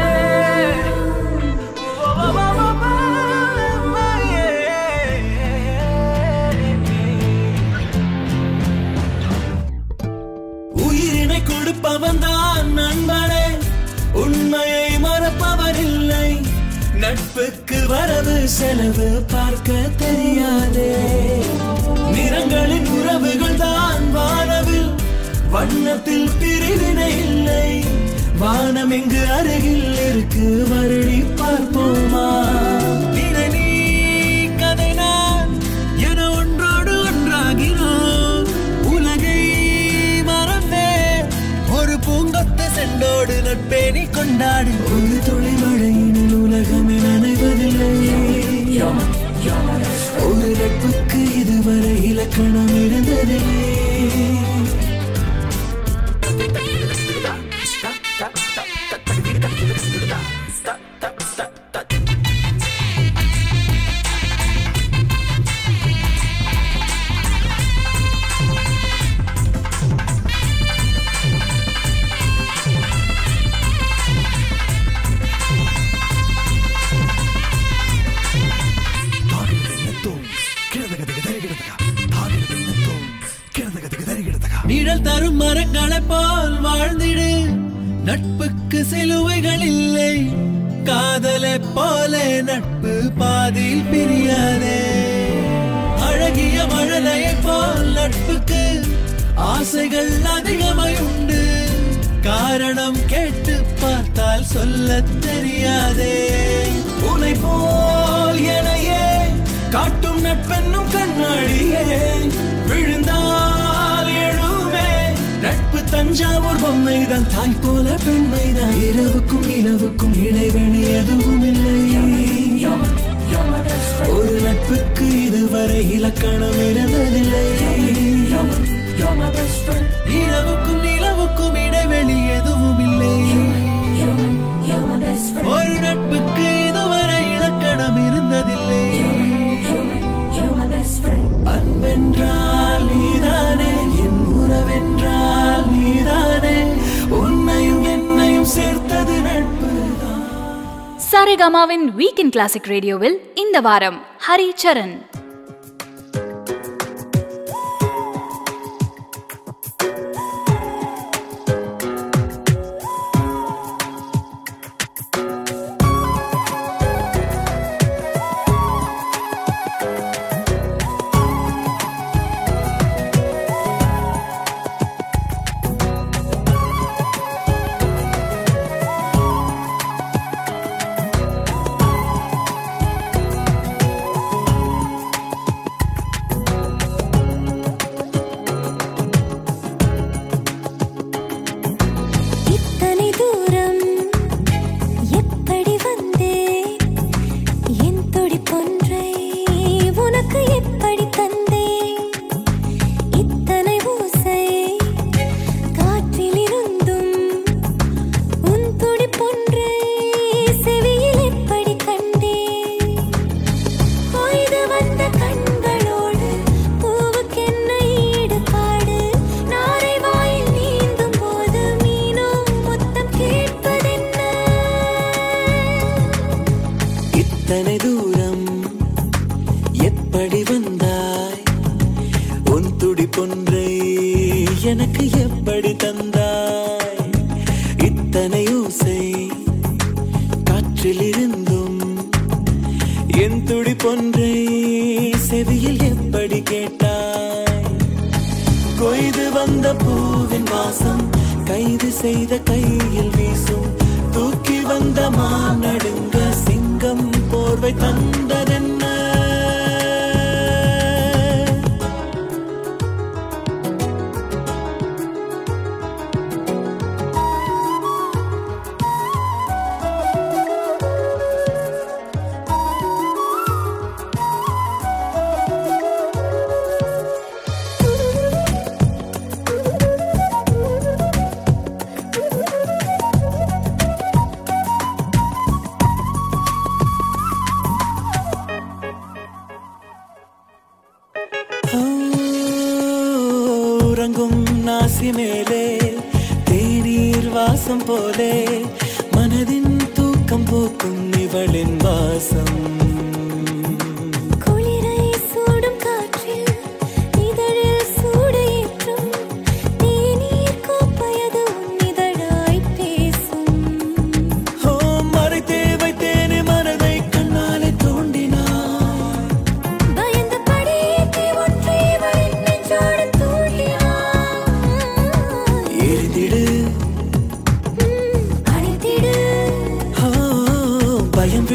உயிரினை கொடுப்பவன் தான் நண்பனே உண்மையை மறப்பவரில்லை. நட்புக்கு வரவு செலவு பார்க்க தெரியாதே. நிறங்களின் உறவுகள் தான் வானவில் வண்ணத்தில் பிரிவினை இல்லை. வானம் எங்கு அருகில் இருக்கு வருடி பார்ப்போமா நீ கதை நான் என ஒன்றோடு ஒன்றாகினோம் உலகை மறந்தே ஒரு பூங்கொத்த செண்டோடு நட்பேணி கொண்டாடு ஒரு துளி மழையினில் உலகமே நனைவதில்லை ஒரு நட்புக்கு இதுவரை இலக்கணம் இருந்ததில்லை நிழல் தரும் மரங்களை போல் வாழ்ந்திடு நட்புக்கு சிலுவைகள் இல்லை காதலை போல நட்பு பாதியில் பிரியாதே அழகிய மழலையை போல் நட்புக்கு ஆசைகள் அதிகமாய் உண்டு காரணம் கேட்டு பார்த்தால் சொல்ல தெரியாதே உனை போல் எனையே காட்டும் நட்பென்னும் கண்ணாடியே விழுந்தால் எழுமே நட்பு தஞ்சாவூர் பொம்மைதான் தாய் போல பெண்மைதான் இரவுக்கும் இரவுக்கும் இடைவெளி எதுவும் இல்லை ஒரு நட்புக்கு இதுவரை இலக்கணம் இருந்ததில்லை இரவுக்கும் நிலவுக்கும் இடைவெளி எதுவும் இல்லை ஒரு நட்புக்கு இதுவரை இலக்கணம் இருந்ததில்லை அன்பென்றால் நீதானே என் உறவென்றால் நீதானே உன்னையும் என்னையும் சேர்த்தது நட்புதான்.
சரிகமாவின் வீக்கெண்ட் கிளாசிக் ரேடியோவில் இந்த வாரம் ஹரிச்சரன்.
எனக்கு எப்படி தந்தாய் இத்தனை ஓசை காற்றில் இருந்தும் என் துடிப்பொன்றை செவியில் எப்படி கேட்டாய் கொய்து வந்த பூவின் வாசம் கைது செய்த கையில் வீசும் தூக்கி வந்த மானடுங்க சிங்கம் போர்வை தந்ததென்ன மேலே தேநீர் வாசம் போலே மனதின் தூக்கம் போக்கும் இவளின் வாசம்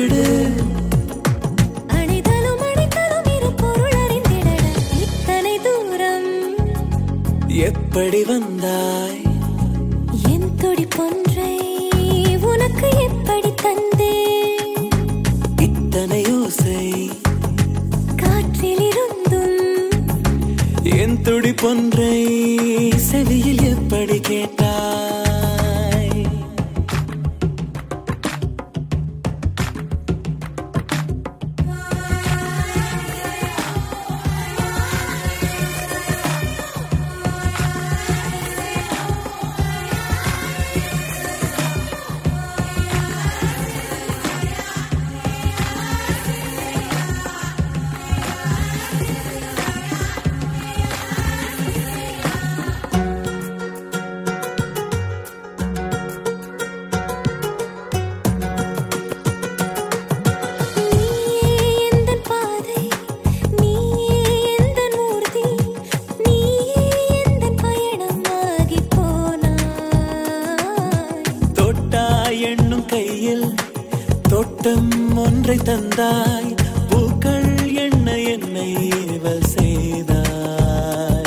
விடு.
அணைதலும் அணைத்தலும் இரு பொருள் அறிந்திடட இத்தனை தூரம்
எப்படி வந்தாய்?
என் துடிப்பொன்றை உனக்கு எப்படி தந்தேன்?
இத்தனை யோசை
காற்றில் இருந்தும்
என் துடிப்பொன்றை செவியில் எப்படி கேட்டாய்? ஒன்றை தந்தாய் பூக்கள் என்ன என்னை ஏவல் செய்தாய்.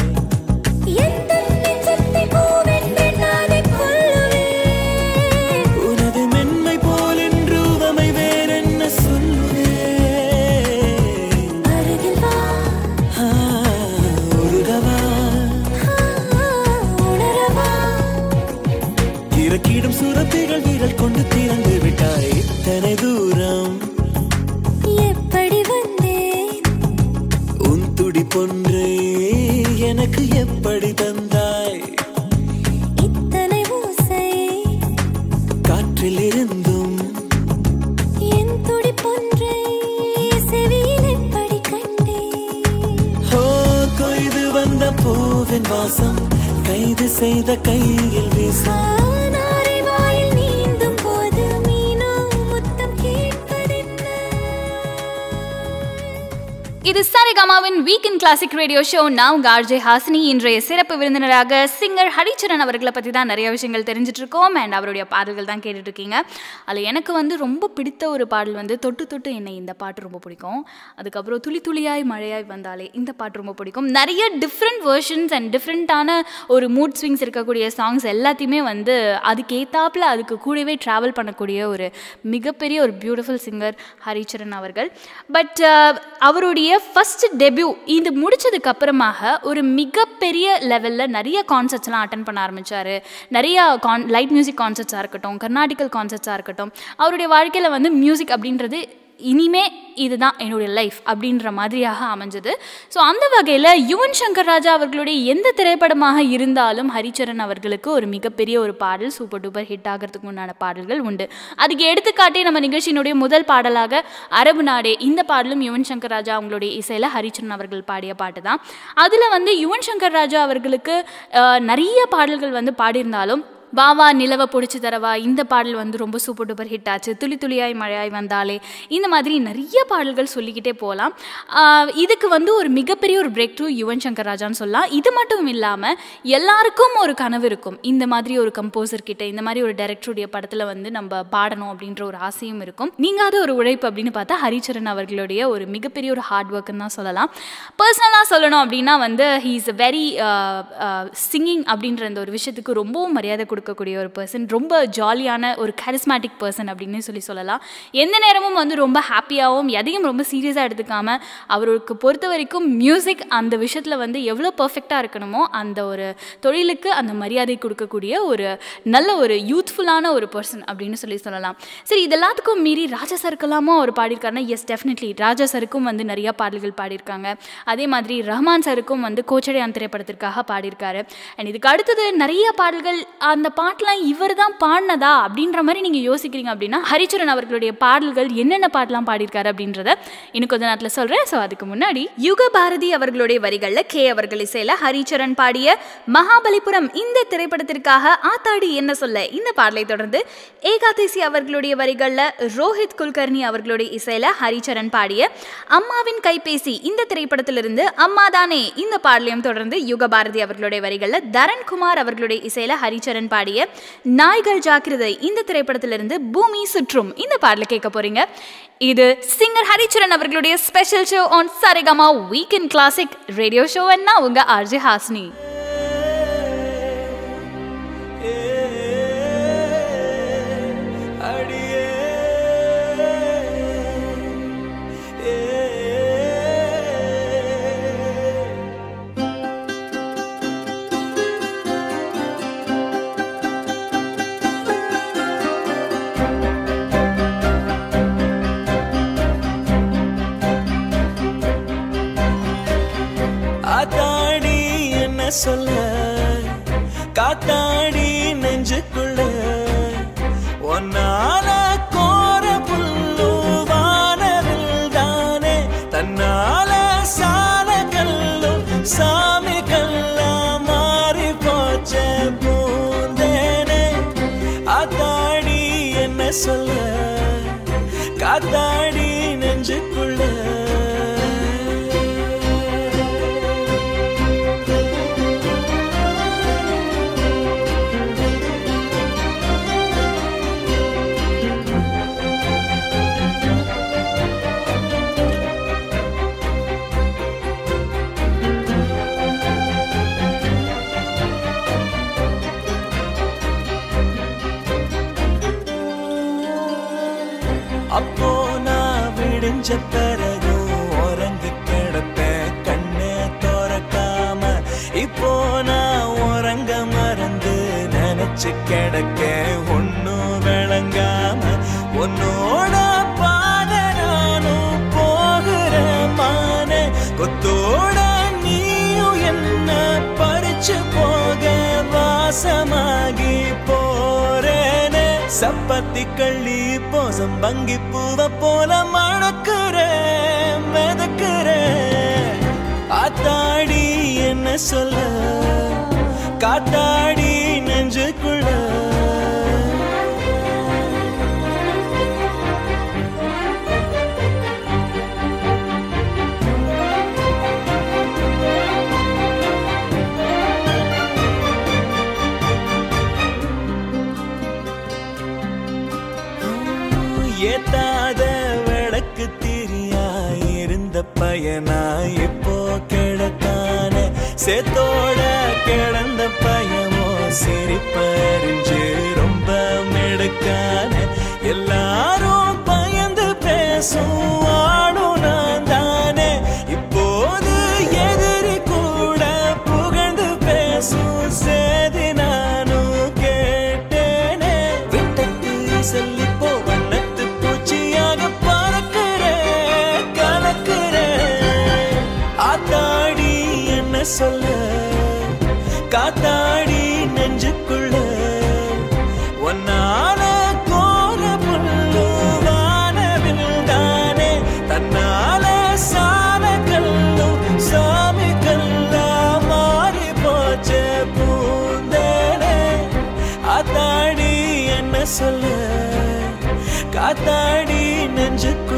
உனது மென்மை போல் என்று உவமை வேறென்ன சொல்லுவேன். உருகவா இறக்கிடும் சுரப்பிகள் வீரல் கொண்டு திறந்து விட்டாய். இத்தனை தூரம்
எப்படி வந்தேன்?
உன் துடிப்பொன்றை எனக்கு எப்படி தந்தாய்?
இத்தனை ஓசை
காற்றில் இருந்தும்
என் துடிப்பொன்றை செவியில் எப்படி கண்டேன்?
கொய்து வந்த பூவின் வாசம் கைது செய்த கையில் வீசும்.
இது சரிகமாவின் வீக்கெண்ட் கிளாசிக் ரேடியோ ஷோ. நான் உங்க ஆர்ஜே ஹாசினி. இன்றைய சிறப்பு விருந்தினராக சிங்கர் ஹரிச்சரன் அவர்களை பற்றி தான் நிறைய விஷயங்கள் தெரிஞ்சுட்டு இருக்கோம். அண்ட் அவருடைய பாடல்கள் தான் கேட்டுட்டு இருக்கீங்க. அதில் எனக்கு வந்து ரொம்ப பிடித்த ஒரு பாடல் வந்து தொட்டு தொட்டு என்னை, இந்த பாட்டு ரொம்ப பிடிக்கும். அதுக்கப்புறம் துளி துளியாய் மழையாய் வந்தாலே, இந்த பாட்டு ரொம்ப பிடிக்கும். நிறைய டிஃப்ரெண்ட் வெர்ஷன்ஸ் அண்ட் டிஃப்ரெண்ட்டான ஒரு மூட் ஸ்விங்ஸ் இருக்கக்கூடிய சாங்ஸ் எல்லாத்தையுமே வந்து அதுக்கேற்றாப்புல அதுக்கு கூடவே ட்ராவல் பண்ணக்கூடிய ஒரு மிகப்பெரிய ஒரு பியூட்டிஃபுல் சிங்கர் ஹரிச்சரன் அவர்கள். பட் அவருடைய ஃபர்ஸ்ட் டெபியூ இது முடிச்சதுக்கு அப்புறமாக ஒரு மிகப்பெரிய லெவலில் நிறைய கான்சர்ட்ஸ்லாம் அட்டன் பண்ண ஆரம்பித்தார். நிறைய லைட் மியூசிக் கான்சர்ட்ஸாக இருக்கட்டும், கர்நாடிக்கல் கான்சர்ட்ஸாக இருக்கட்டும், அவருடைய வாழ்க்கையில் வந்து மியூசிக் அப்படின்றது இனிமே இதுதான் என்னுடைய லைஃப் அப்படின்ற மாதிரியாக அமைஞ்சது. ஸோ அந்த வகையில் யுவன் சங்கர் ராஜா அவர்களுடைய எந்த திரைப்படமாக இருந்தாலும் ஹரிச்சரன் அவர்களுக்கு ஒரு மிகப்பெரிய ஒரு பாடல் சூப்பர் டூப்பர் ஹிட் ஆகிறதுக்கு உண்டான பாடல்கள் உண்டு. அதுக்கு எடுத்துக்காட்டே நம்ம நிகழ்ச்சியினுடைய முதல் பாடலாக அரபு நாடே, இந்த பாடலும் யுவன் சங்கர் ராஜா அவங்களுடைய இசையில் ஹரிச்சரன் அவர்கள் பாடிய பாட்டு தான். அதில் வந்து யுவன் சங்கர் ராஜா அவர்களுக்கு நிறைய பாடல்கள் வந்து பாடியிருந்தாலும் வாவா நிலவை பொடிச்சு தரவா, இந்த பாடல் வந்து ரொம்ப சூப்பர் டூப்பர் ஹிட் ஆச்சு. துளி துளியாய் மழையாய் வந்தாலே, இந்த மாதிரி நிறைய பாடல்கள் சொல்லிக்கிட்டே போகலாம். இதுக்கு வந்து ஒரு மிகப்பெரிய ஒரு பிரேக் த்ரூ யுவன் சங்கர் ராஜான்னு சொல்லலாம். இது மட்டும் இல்லாமல் எல்லாருக்கும் ஒரு கனவு இருக்கும், இந்த மாதிரி ஒரு கம்போசர் கிட்ட, இந்த மாதிரி ஒரு டைரக்டருடைய படத்தில் வந்து நம்ம பாடணும் அப்படின்ற ஒரு ஆசையும் இருக்கும். நீங்காத ஒரு உழைப்பு அப்படின்னு பார்த்தா ஹரிச்சரன் அவர்களுடைய ஒரு மிகப்பெரிய ஒரு ஹார்ட் ஒர்க்குன்னு தான் சொல்லலாம். பர்சனலாக சொல்லணும் அப்படின்னா வந்து he is a very singing அப்படின்ற அந்த ஒரு விஷயத்துக்கு ரொம்பவும் மரியாதை கொடுக்கக்கூடிய ஒரு பர்சன். ரொம்ப ஜாலியான ஒரு கரிஸ்மேட்டிக் பர்சன் அப்படின்னு சொல்லலாம். எந்த நேரமும் வந்து ரொம்ப ஹாப்பியாகவும் எதையும் ரொம்ப சீரியஸாக எடுத்துக்காமல் அவருக்கு பொறுத்த வரைக்கும் மியூசிக் அந்த விஷயத்தில் வந்து எவ்வளோ பர்ஃபெக்டாக இருக்கணுமோ அந்த ஒரு தொழிலுக்கு அந்த மரியாதை கொடுக்கக்கூடிய ஒரு நல்ல ஒரு யூத்ஃபுல்லான ஒரு பர்சன் அப்படின்னு சொல்லலாம். சரி, இதெல்லாத்துக்கும் மீறி ராஜா சருக்கெல்லாமும் அவர் பாடியிருக்காருன்னா எஸ் டெஃபினெட்லி ராஜா சருக்கும் வந்து நிறையா பாடல்கள் பாடியிருக்காங்க. அதே மாதிரி ரஹ்மான் சருக்கும் வந்து கோச்சடையான் திரைப்படத்திற்காக பாடியிருக்காரு. அண்ட் இதுக்கு அடுத்தது நிறைய பாடல்கள் அந்த பாட்டெலாம் இவர் தான் பாடினதா அப்படின்ற மாதிரி நீங்கள் யோசிக்கிறீங்க அப்படின்னா ஹரிச்சரன் அவர்களுடைய பாடல்கள் என்னென்ன பாட்டெலாம் பாடியிருக்காரு அப்படின்றத இன்னும் கொஞ்ச நேரத்தில் சொல்கிறேன். ஸோ அதுக்கு முன்னாடி யுக பாரதி அவர்களுடைய வரிகளில் கே அவர்கள் இசையில் ஹரிச்சரன் பாடிய மகாபலிபுரம் இந்த திரைப்படத்திற்காக ஆத்தாடி என்ன சொல்ல இந்த பாடலை தொடர்ந்து ஏகாதசி அவர்களுடைய வரிகளில் ரோஹித் குல்கர்னி அவர்களுடைய இசையில் ஹரிச்சரன் பாடிய அம்மாவின் கைபேசி இந்த திரைப்படத்திலிருந்து அம்மா தானே இந்த பாடலையும் தொடர்ந்து யுக பாரதி அவர்களுடைய வரிகளில் தரண்குமார் அவர்களுடைய இசையில் ஹரிச்சரன் பாடிய நாய்கள் ஜாக்கிரதை இந்த திரைப்படத்திலிருந்து பூமி சுற்றும் இந்த பாடலை கேட்க போறீங்க. இது சிங்கர் ஹரிச்சரன் அவர்களுடைய special show on Saregama weekend classic radio show. என்ன உங்க ஆர்ஜே ஹாஸ்னி.
சொல்ல காத்தாடி நெஞ்சுக்குள்ள ஒன்னால கோர புல்லு வானவில் தானே தன்னால சால கல்லும் சாமி கல்லா மாறி போச்ச பூந்தேனே. ஆத்தாடி என்ன சொல்ல காத்தாடி நெஞ்சுக்குள்ள அப்போ நான் விடிஞ்ச பிறகும் உறங்கி கிடப்பேன் கண்ணே திறக்காம. இப்போ நான் உறங்க மறந்து நினைச்சு கிடக்க ஒன்னும் விளங்காம. உன்னோட பாத நானும் போகிறேன் மானே கொத்தோட நீயும் என்ன பறிச்சு போக வாசமாகி போறேனே. சப்பத்தி கள்ளி போசம் பங்கி பூவ போல மணக்கிறேன் மிதக்கிறேன். ஆத்தாடி என்ன சொல்ல காத்தாடி நெஞ்சுக்குள்ள ஏத்தாத விளக்கு திரியா இருந்த பையனா இப்போ கிடக்கான. சேத்தோட கிடந்த பையமோ சிரிப்பறிஞ்சு ரொம்ப மெடுக்கான. எல்லாரும் பயந்து பேசும் ஆடும் நான் தானே. இப்போது எதிரி கூட புகழ்ந்து பேசும் சேதி நானும் கேட்டேனே. விட்டட்டு சொல்லி சொல்ல காத்தாடி நெஞ்சுக்குள்ள ஒன்னால கோர புல்லு வானவில் தானே தன்னால சால கல்லும் சாமி கல்லா மாறி போச்ச பூந்தேனே. ஆத்தாடி என்ன சொல்ல காத்தாடி நெஞ்சுக்குள்ள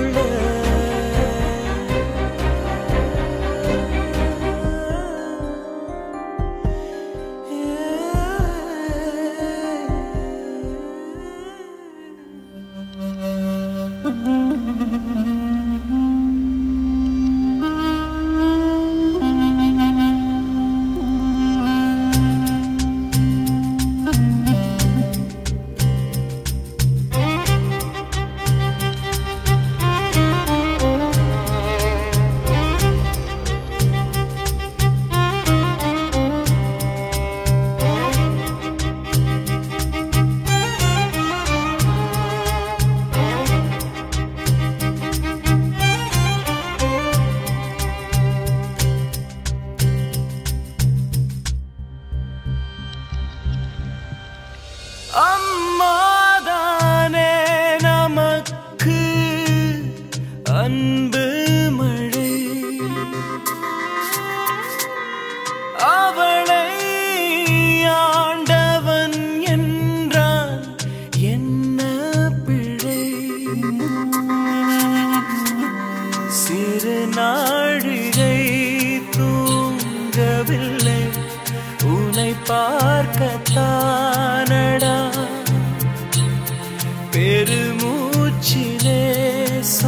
அம்மாதானே நமக்கு அன்பு மழை. அவளை ஆண்டவன் என்றால் என்ன பிழை. சிறு நாழிகை தூங்கவில்லை உன்னை பார்க்கத்தான்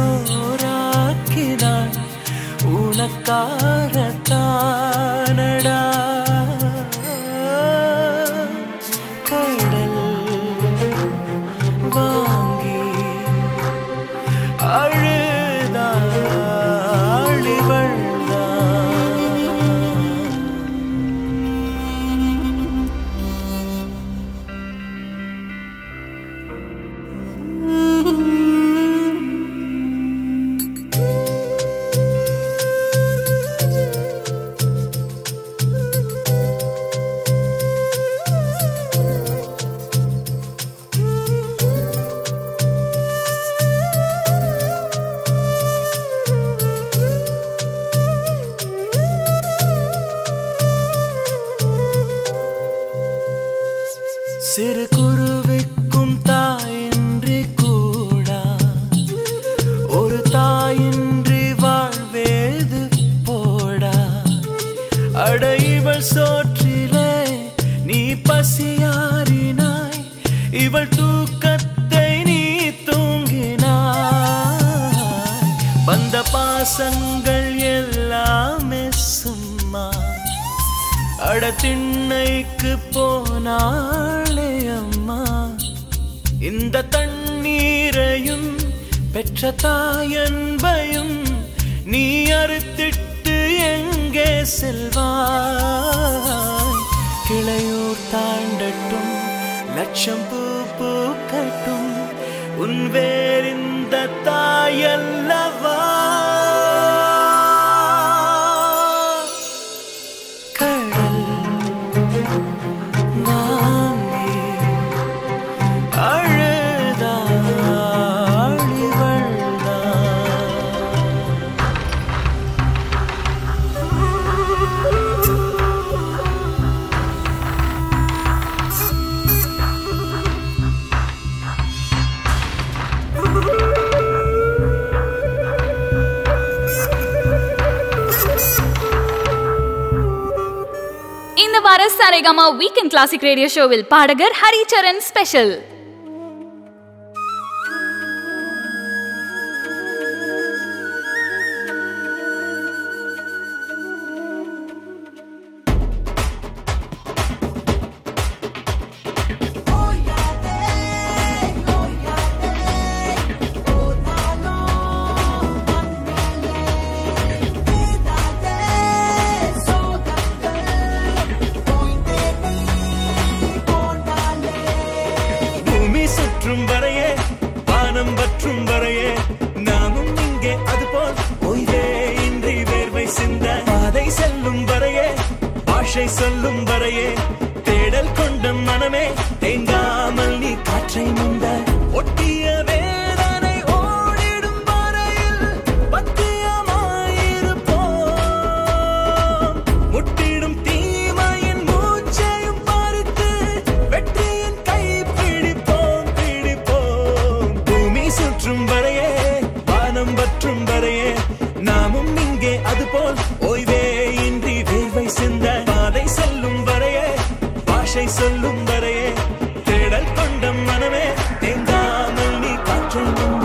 சோறாக்கினாள் உனக்காகத்தானடா. கடல் வாங்கி அழுதாளிவள் சிறு குருவிக்கும் தாயின்றி கூடா, ஒரு தாயின்றி வாழ்வேது போடா. அடைவள் சோற்றிலே நீ பசியாறினாய், இவள் தூக்கத்தை நீ தூங்கினாய். வந்த பாசங்கள் எல்லாமே சும்மா, அட திண்ணைக்கு போனாளே அம்மா. இந்த தண்ணீரையும் பெற்ற தாயன்பையும் நீ அறுத்திட்டு எங்கே செல்வாய்? கிளையூர் தாண்டட்டும் லட்சம் பூ பூக்கட்டும், உன் வேறிந்த தாயல்லவா.
இந்த வார சரிகமா வீக்கெண்ட் கிளாசிக் ரேடியோ ஷோவில் பாடகர் ஹரிச்சரன் ஸ்பெஷல்.
சொல்லும் வரையே தேடல் கொண்ட மனமே தேங்காமல் நீ காற்றை முந்த ஒட்டிய வேதனை ஓடிடும் வரையில் பத்தியமாயிருப்போம். முட்டிடும் தீமையின் மூச்சையும் பறித்து வெற்றியின் கை பிடிப்போம் பிடிப்போம். பூமி சுற்றும் வரையே வானம் வற்றும் வரையே நாமும் இங்கே அதுபோல் ஓய்வே இன்றி வேர்வை சிந்த செல்லும் வரையே பாஷை சொல்லும் வரையே தேடல் கொண்ட மனமே தேங்காமல் நீ காற்றை முந்த.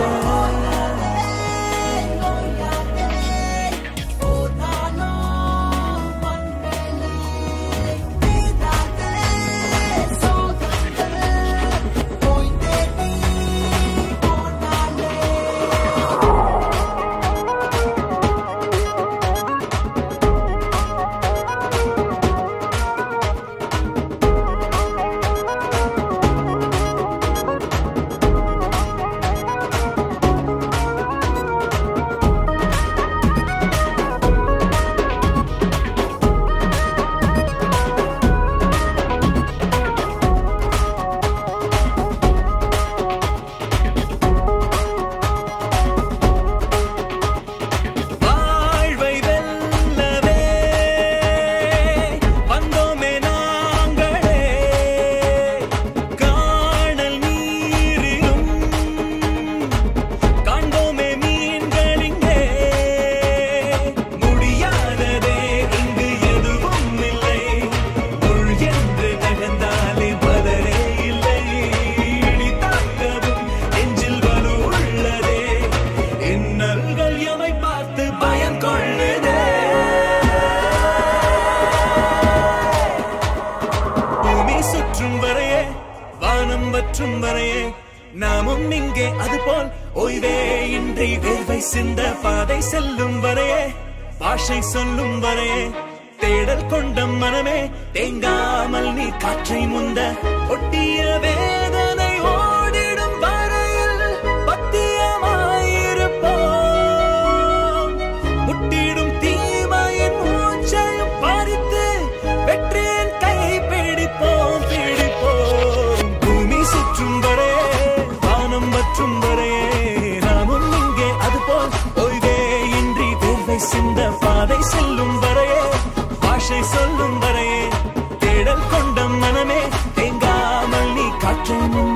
நாமும் இங்கே அதுபோல் ஓய்வே இன்றி வேர்வை சிந்த பாதை செல்லும் வரையே பாஷை சொல்லும் வரையே தேடல் கொண்ட மனமே தேங்காமல் நீ காற்றை முந்த ஒட்டிய வேதனை ஓடிடும் வரையில் பத்தியமாயிருப்போம் முட்டிடும் தீமையின் மூச்சையும் பறித்து வெற்றியின் கை பிடிப்போம் பூமி சுற்றும் வரையே வானம் வற்றும் வரையே நாமும் இங்கே அதுபோல் ஓய்வே இன்றி வேர்வை சிந்த பாதை செல்லும் வரையே பாஷை சொல்லும் வரையே தேடல் கொண்ட மனமே தேங்காமல் நீ காற்றை முந்த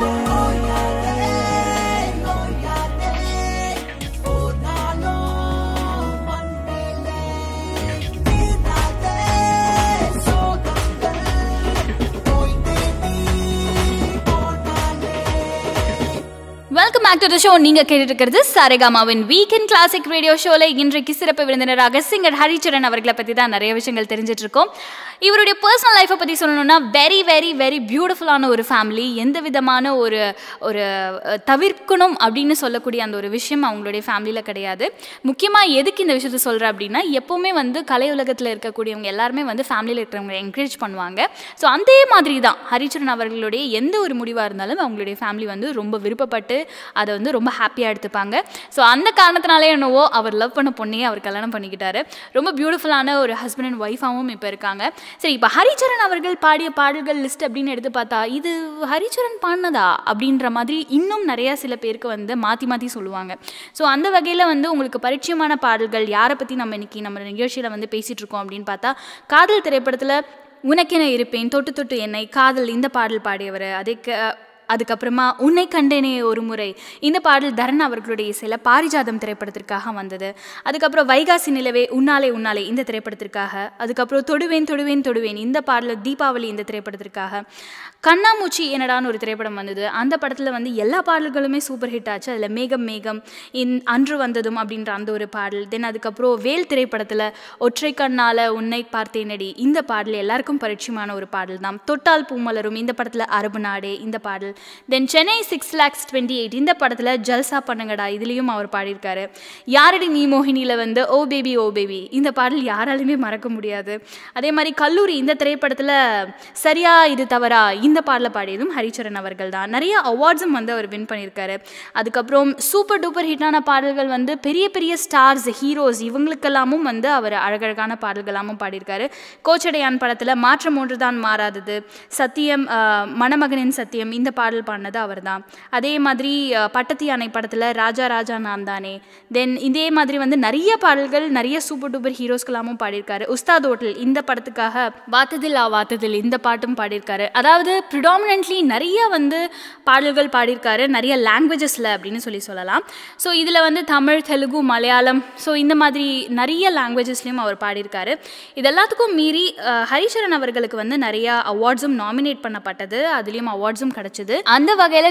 welcome back to the show. நீங்க கேட்டுட்டு இருக்கிறது சாரேகாமாவின் வீக்கெண்ட் கிளாசிக் ரேடியோ ஷோல இன்றைக்கு சிறப்பு விருந்தினராக சிங்கர் ஹரிச்சரன் அவர்களை பத்தி தான் நிறைய விஷயங்கள் தெரிஞ்சிட்டு இருக்கோம். இவருடைய பர்சனல் லைஃப்பை பற்றி சொல்லணும்னா வெரி வெரி வெரி பியூட்டிஃபுல்லான ஒரு ஃபேமிலி. எந்த விதமான ஒரு ஒரு தவிர்க்கணும் அப்படின்னு சொல்லக்கூடிய அந்த ஒரு விஷயம் அவங்களுடைய ஃபேமிலியில் கிடையாது. முக்கியமாக எதுக்கு இந்த விஷயத்தை சொல்கிறேன் அப்படின்னா, எப்போவுமே வந்து கலை உலகத்தில் இருக்கக்கூடியவங்க எல்லாருமே வந்து ஃபேமிலியில் இருக்கிறவங்க என்கரேஜ் பண்ணுவாங்க. ஸோ அதே மாதிரி தான் ஹரிச்சரன் அவர்களுடைய எந்த ஒரு முடிவாக இருந்தாலும் அவங்களுடைய ஃபேமிலி வந்து ரொம்ப விருப்பப்பட்டு அதை வந்து ரொம்ப ஹாப்பியாக எடுத்துப்பாங்க. ஸோ அந்த காரணத்தினாலே என்னவோ அவர் லவ் பண்ண பொண்ணையே அவர் கல்யாணம் பண்ணிக்கிட்டாரு. ரொம்ப பியூட்டிஃபுல்லான ஒரு ஹஸ்பண்ட் அண்ட் ஒய்ஃபாகவும் இப்போ இருக்காங்க. சரி, இப்போ ஹரிச்சரன் அவர்கள் பாடிய பாடல்கள் லிஸ்ட் அப்படின்னு எடுத்து பார்த்தா இது ஹரிச்சரன் பாடினதா அப்படின்ற மாதிரி இன்னும் நிறையா சில பேருக்கு வந்து மாற்றி மாற்றி சொல்லுவாங்க. ஸோ அந்த வகையில் வந்து உங்களுக்கு பரிச்சயமான பாடல்கள் யாரை பற்றி நம்ம இன்னைக்கு நம்ம நிகழ்ச்சியில் வந்து பேசிகிட்டு இருக்கோம் அப்படின்னு பார்த்தா, காதல் திரைப்படத்தில் உனக்கென இருப்பேன், தொட்டு தொட்டு என்னை, காதல் இந்த பாடல் பாடியவர். அதுக்கப்புறமா உன்னை கண்டேனே ஒரு முறை, இந்த பாடல் தரன் அவர்களுடைய இசையில் பாரிஜாதம் திரைப்படத்திற்காக வந்தது. அதுக்கப்புறம் வைகாசி நிலவே உன்னாலே உன்னாலே இந்த திரைப்படத்திற்காக. அதுக்கப்புறம் தொடுவேன் தொடுவேன் தொடுவேன் இந்த பாடல் தீபாவளி இந்த திரைப்படத்திற்காக. கண்ணாமூச்சி என்னடான்னு ஒரு திரைப்படம் வந்தது. அந்த படத்தில் வந்து எல்லா பாடல்களுமே சூப்பர் ஹிட் ஆச்சு. அதில் மேகம் மேகம் அன்று வந்ததும் அப்படின்ற அந்த ஒரு பாடல். தென் அதுக்கப்புறம் வேல் திரைப்படத்தில் ஒற்றை கண்ணால் உன்னை பார்த்தேனடி இந்த பாடல் எல்லாருக்கும் பரிச்சயமான ஒரு பாடல் தான். தொட்டால் பூமலரும் இந்த படத்தில் அரபு நாடே இந்த பாடல். தென் சென்னை 6,28,000 இந்த படத்தில் ஜல்சா பண்ணுங்கடா இதுலேயும் அவர் பாடியிருக்காரு. யாரடி நீ மோகினியில் வந்து ஓ பேபி இந்த பாடல் யாராலுமே மறக்க முடியாது. அதே மாதிரி கல்லூரி இந்த திரைப்படத்தில் சரியா இது தவறா இந்த பாடலை பாடியதும் ஹரிச்சரன் அவர்கள் தான். நிறைய அவார்ட்ஸும் வந்து அவர் வின் பண்ணியிருக்காரு. அதுக்கப்புறம் சூப்பர் டூப்பர் ஹிட்டான பாடல்கள் வந்து பெரிய பெரிய ஸ்டார்ஸ் ஹீரோஸ் இவங்களுக்கெல்லாமும் வந்து அவர் அழகழகான பாடல்களாமும் பாடியிருக்காரு. கோச்சடையான் படத்தில் மாற்றம் ஒன்றுதான் மாறாதது, சத்தியம், மணமகனின் சத்தியம் இந்த பாடல் பாடினது அவர் தான். அதே மாதிரி பட்டத்து யானை படத்தில் ராஜா ராஜா நான் தானே. தென் இதே மாதிரி வந்து நிறைய பாடல்கள் நிறைய சூப்பர் டூப்பர் ஹீரோஸ்கெல்லாமும் பாடியிருக்காரு. உஸ்தாத் ஹோட்டல் இந்த படத்துக்காக வாத்ததில் இந்த பாட்டும் பாடியிருக்காரு. அதாவது ப்ரிடாமினன்ட்லி நிறைய வந்து பாடல்கள் பாடியிருக்காரு, நிறைய லாங்குவேஜஸில் அப்படின்னு சொல்லலாம். ஸோ இதில் வந்து தமிழ், தெலுங்கு, மலையாளம், ஸோ இந்த மாதிரி நிறைய லாங்குவேஜஸ்லையும் அவர் பாடியிருக்காரு. இதெல்லாத்துக்கும் மீறி ஹரிச்சரன் அவர்களுக்கு வந்து நிறைய அவார்ட்ஸும் நாமினேட் பண்ணப்பட்டது, அதுலேயும் அவார்ட்ஸும் கிடச்சிது. அந்த வகையில்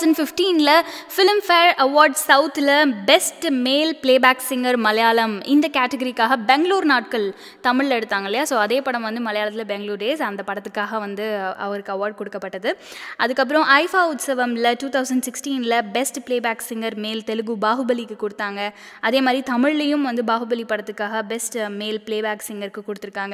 2015 ஃபிலிம் ஃபேர் அவார்ட் சவுத்தில் best male playback singer Malayalam இந்த கேட்டகரிக்காக பெங்களூர் நாட்கள் தமிழில் எடுத்தாங்க இல்லையா. ஸோ அதே படம் வந்து மலையாளத்தில் பெங்களூர் டேஸ் அந்த படத்துக்காக வந்து அவருக்கு அவார்ட் கொடுக்கப்பட்டது. அதுக்கப்புறம் ஐஃபா உற்சவமில் 2016 best playback singer male Telugu பாகுபலிக்கு கொடுத்தாங்க. அதே மாதிரி தமிழ்லேயும் வந்து பாகுபலி படத்துக்காக பெஸ்ட் மேல் பிளேபேக் சிங்கருக்கு கொடுத்துருக்காங்க.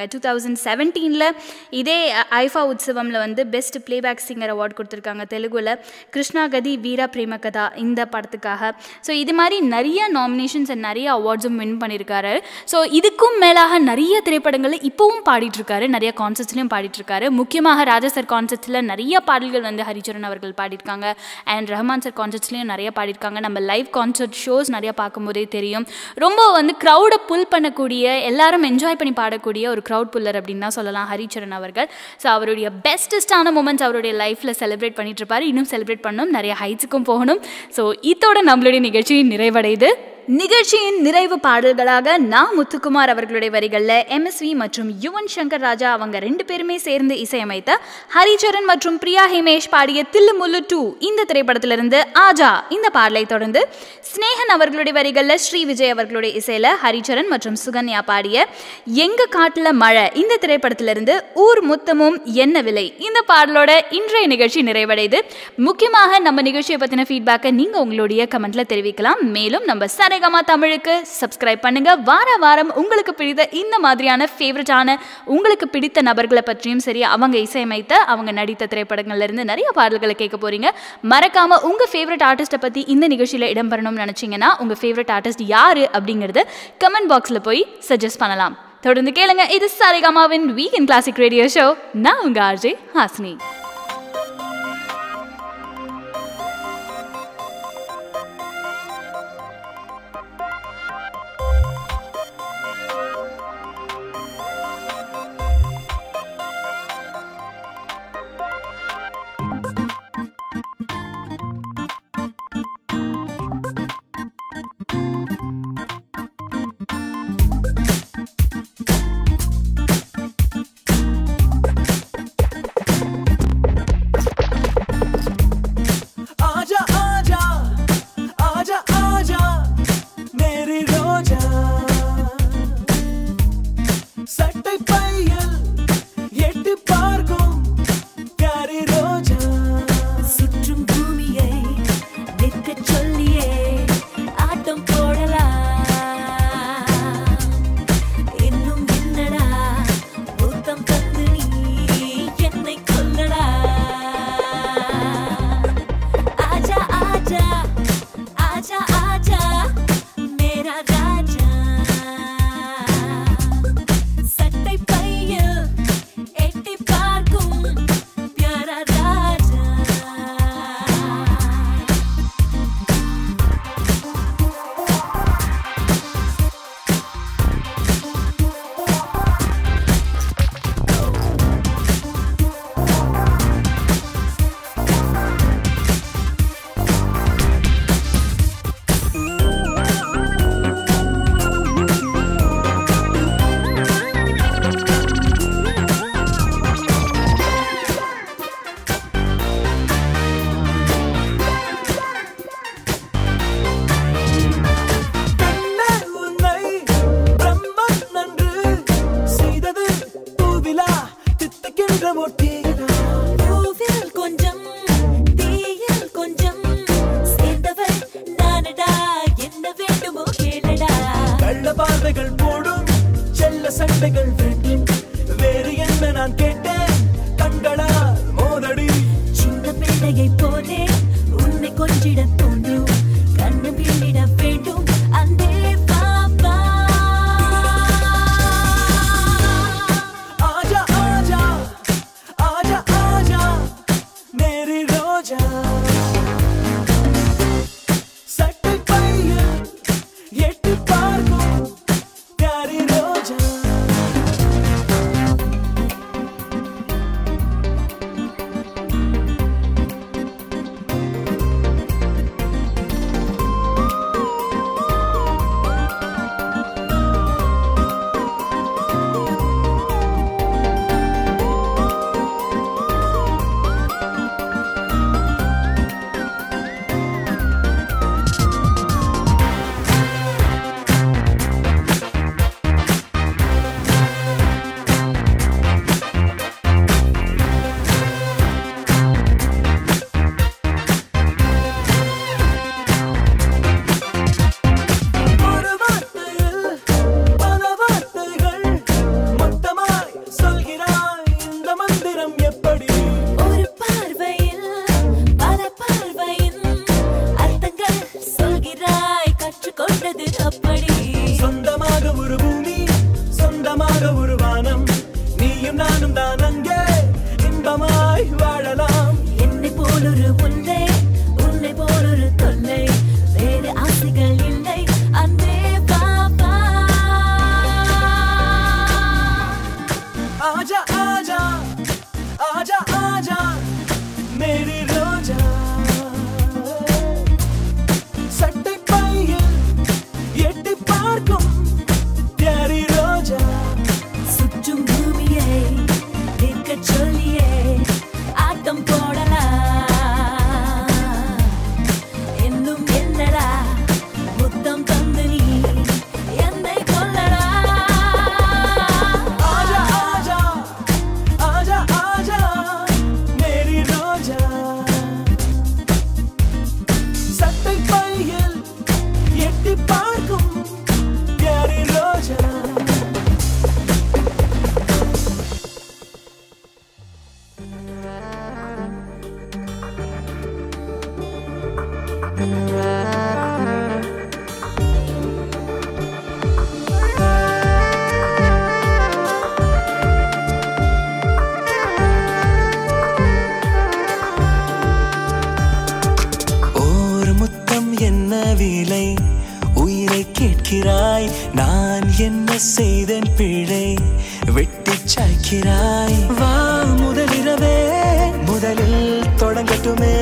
2017 இதே ஐஃபா உற்சவமில் வந்து பெஸ்ட் பிளேபேக் சிங்கர் அவார்ட் கொடுத்துருக்காங்க தெலுங்குல கிருஷ்ணாகதி வீரா பிரேமகதா இந்த படத்துக்காக. ஸோ இது மாதிரி நிறைய நாமினேஷன்ஸ் அண்ட் நிறைய அவார்ட்ஸும் வின் பண்ணியிருக்காரு. ஸோ இதுக்கும் மேலாக நிறைய திரைப்படங்களில் இப்போவும் பாடிட்டுருக்காரு, நிறைய கான்சர்ட்ஸ்லையும் பாடிட்டுருக்காரு. முக்கியமாக ராஜா சார் கான்சர்ட்ஸில் நிறைய பாடல்கள் வந்து ஹரிச்சரன் அவர்கள் பாடியிருக்காங்க. அண்ட் ரஹ்மான் சார் கான்சர்ட்ஸ்லையும் நிறைய பாடியிருக்காங்க. நம்ம லைவ் கான்சர்ட் ஷோஸ் நிறைய பார்க்கும்போதே தெரியும். ரொம்ப வந்து க்ரௌடை புல் பண்ணக்கூடிய, எல்லாரும் என்ஜாய் பண்ணி பாடக்கூடிய ஒரு க்ரௌட் புல்லர் அப்படின்னு தான் சொல்லலாம் ஹரிச்சரன் அவர்கள். ஸோ அவருடைய பெஸ்டஸ்டான மூமெண்ட்ஸ் அவருடைய லைஃப்பில் செலிப்ரேட் பண்ணிட்டு இருப்பாரு. இன்னும் செலிப்ரேட் பண்ணணும், நிறைய ஹைட்ஸுக்கும் போகணும். ஸோ இதோட நம்மளுடைய நிகழ்ச்சி நிறைவடையுது. நிகழ்ச்சியின் நிறைவு பாடல்களாக நான் முத்துக்குமார் அவர்களுடைய வரிகளில் MSV மற்றும் யுவன் சங்கர் ராஜா அவங்க 2 பேருமே சேர்ந்து இசையமைத்த ஹரிச்சரன் மற்றும் பிரியா ஹிமேஷ் பாடிய தில்லு முல்லு 2 இந்த திரைப்படத்திலிருந்து ஆஜா இந்த பாடலை தொடர்ந்து ஸ்னேகன் அவர்களுடைய வரிகளில் ஸ்ரீ விஜய் அவர்களுடைய இசையில் ஹரிச்சரன் மற்றும் சுகன்யா பாடிய எங்க காட்டுல மழை இந்த திரைப்படத்திலிருந்து ஊர் முத்தமும் என்ன விலை இந்த பாடலோட இன்றைய நிகழ்ச்சி நிறைவடைது. முக்கியமாக நம்ம நிகழ்ச்சியை பற்றின ஃபீட்பேக்கை நீங்கள் உங்களுடைய கமெண்ட்ல தெரிவிக்கலாம். மேலும் நம்ம சரிகமா தமிழுக்கு சப்ஸ்கிரைப் பண்ணுங்க. வாரம் உங்களுக்கு பிடித்த இந்த மாதிரியான ஃபேவரட்டான உங்களுக்கு பிடித்த நபர்களை பற்றியும் சரி, அவங்க இசையமைத்த அவங்க நடித்த திரைப்படங்கள்ல இருந்து நிறைய பாடல்களை கேட்க போறீங்க. மறக்காம உங்க ஃபேவரட் ஆர்டிஸ்ட்டை பத்தி இந்த நிகழ்ச்சியில இடம்பெறணும்னு நினைச்சீங்கன்னா உங்க ஃபேவரட் ஆர்டிஸ்ட் யாரு அப்படிங்கறத கமெண்ட் பாக்ஸ்ல போய் சஜஸ்ட் பண்ணலாம். தொடர்ந்து கேளுங்க. இது சரிகமாவின் வீக்கெண்ட் கிளாசிக் ரேடியோ ஷோ. நான் உங்க ஆர்ஜே ஹாசினி.
கேட்கிறாய் நான் என்ன செய்தேன் பிழை வெட்டி சாய்க்கிறாய் வா முதலிரவே முதலில் தொடங்கட்டுமே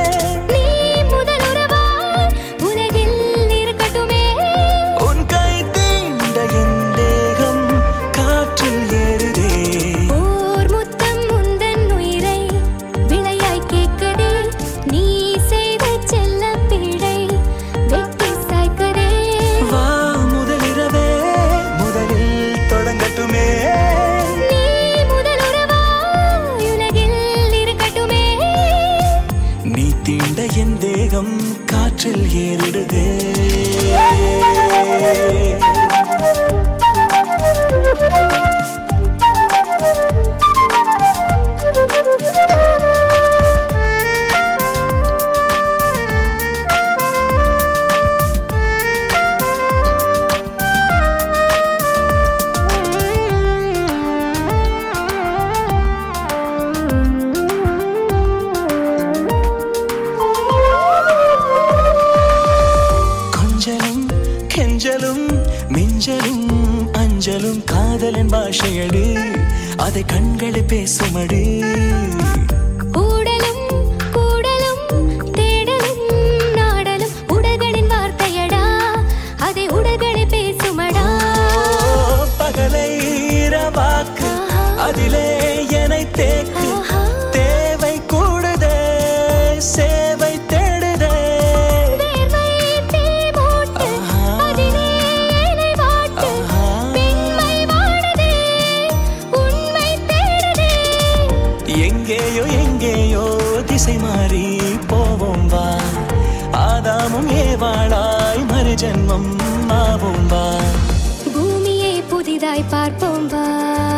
காற்றில் ஏறிடுதே மிஞ்சலும் அஞ்சலும் காதலின் பாஷையடு அதை கண்களை பேசுமடு
ஊடலும் கூடலும் தேடலும் நாடலும் உடல்களின் வார்த்தையடா அதை உடல்களை பேசுமடா
பகலை இரவாக்கு அதிலே என்னை தேக்கு தேவை கூடுதே சேவை தேடுதே எங்கேயோ திசை மாறி போவோம் வா ஆதாமும் ஏவாளாய் மறு ஜென்மம் ஆவோம் வா
பூமியை புதிதாய் பார்ப்போம் வா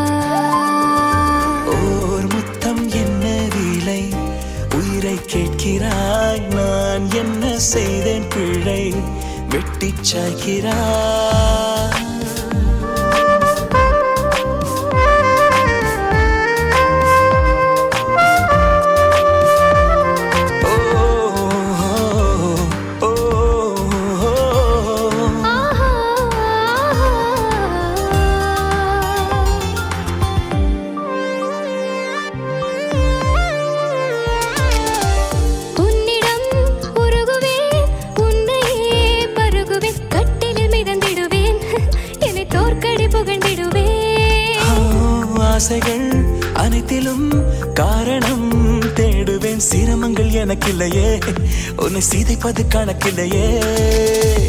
ஓர் முத்தம் என்ன விலை உயிரை கேட்கிறாய் நான் என்ன செய்தேன் பிழை வெட்டி சாய்க்கிறாய் ஆசைகள் அனைத்திலும் காரணம் தேடுவேன் சிரமங்கள் எனக்கில்லையே உன்னை சீதைப்பது கணக்கில்லையே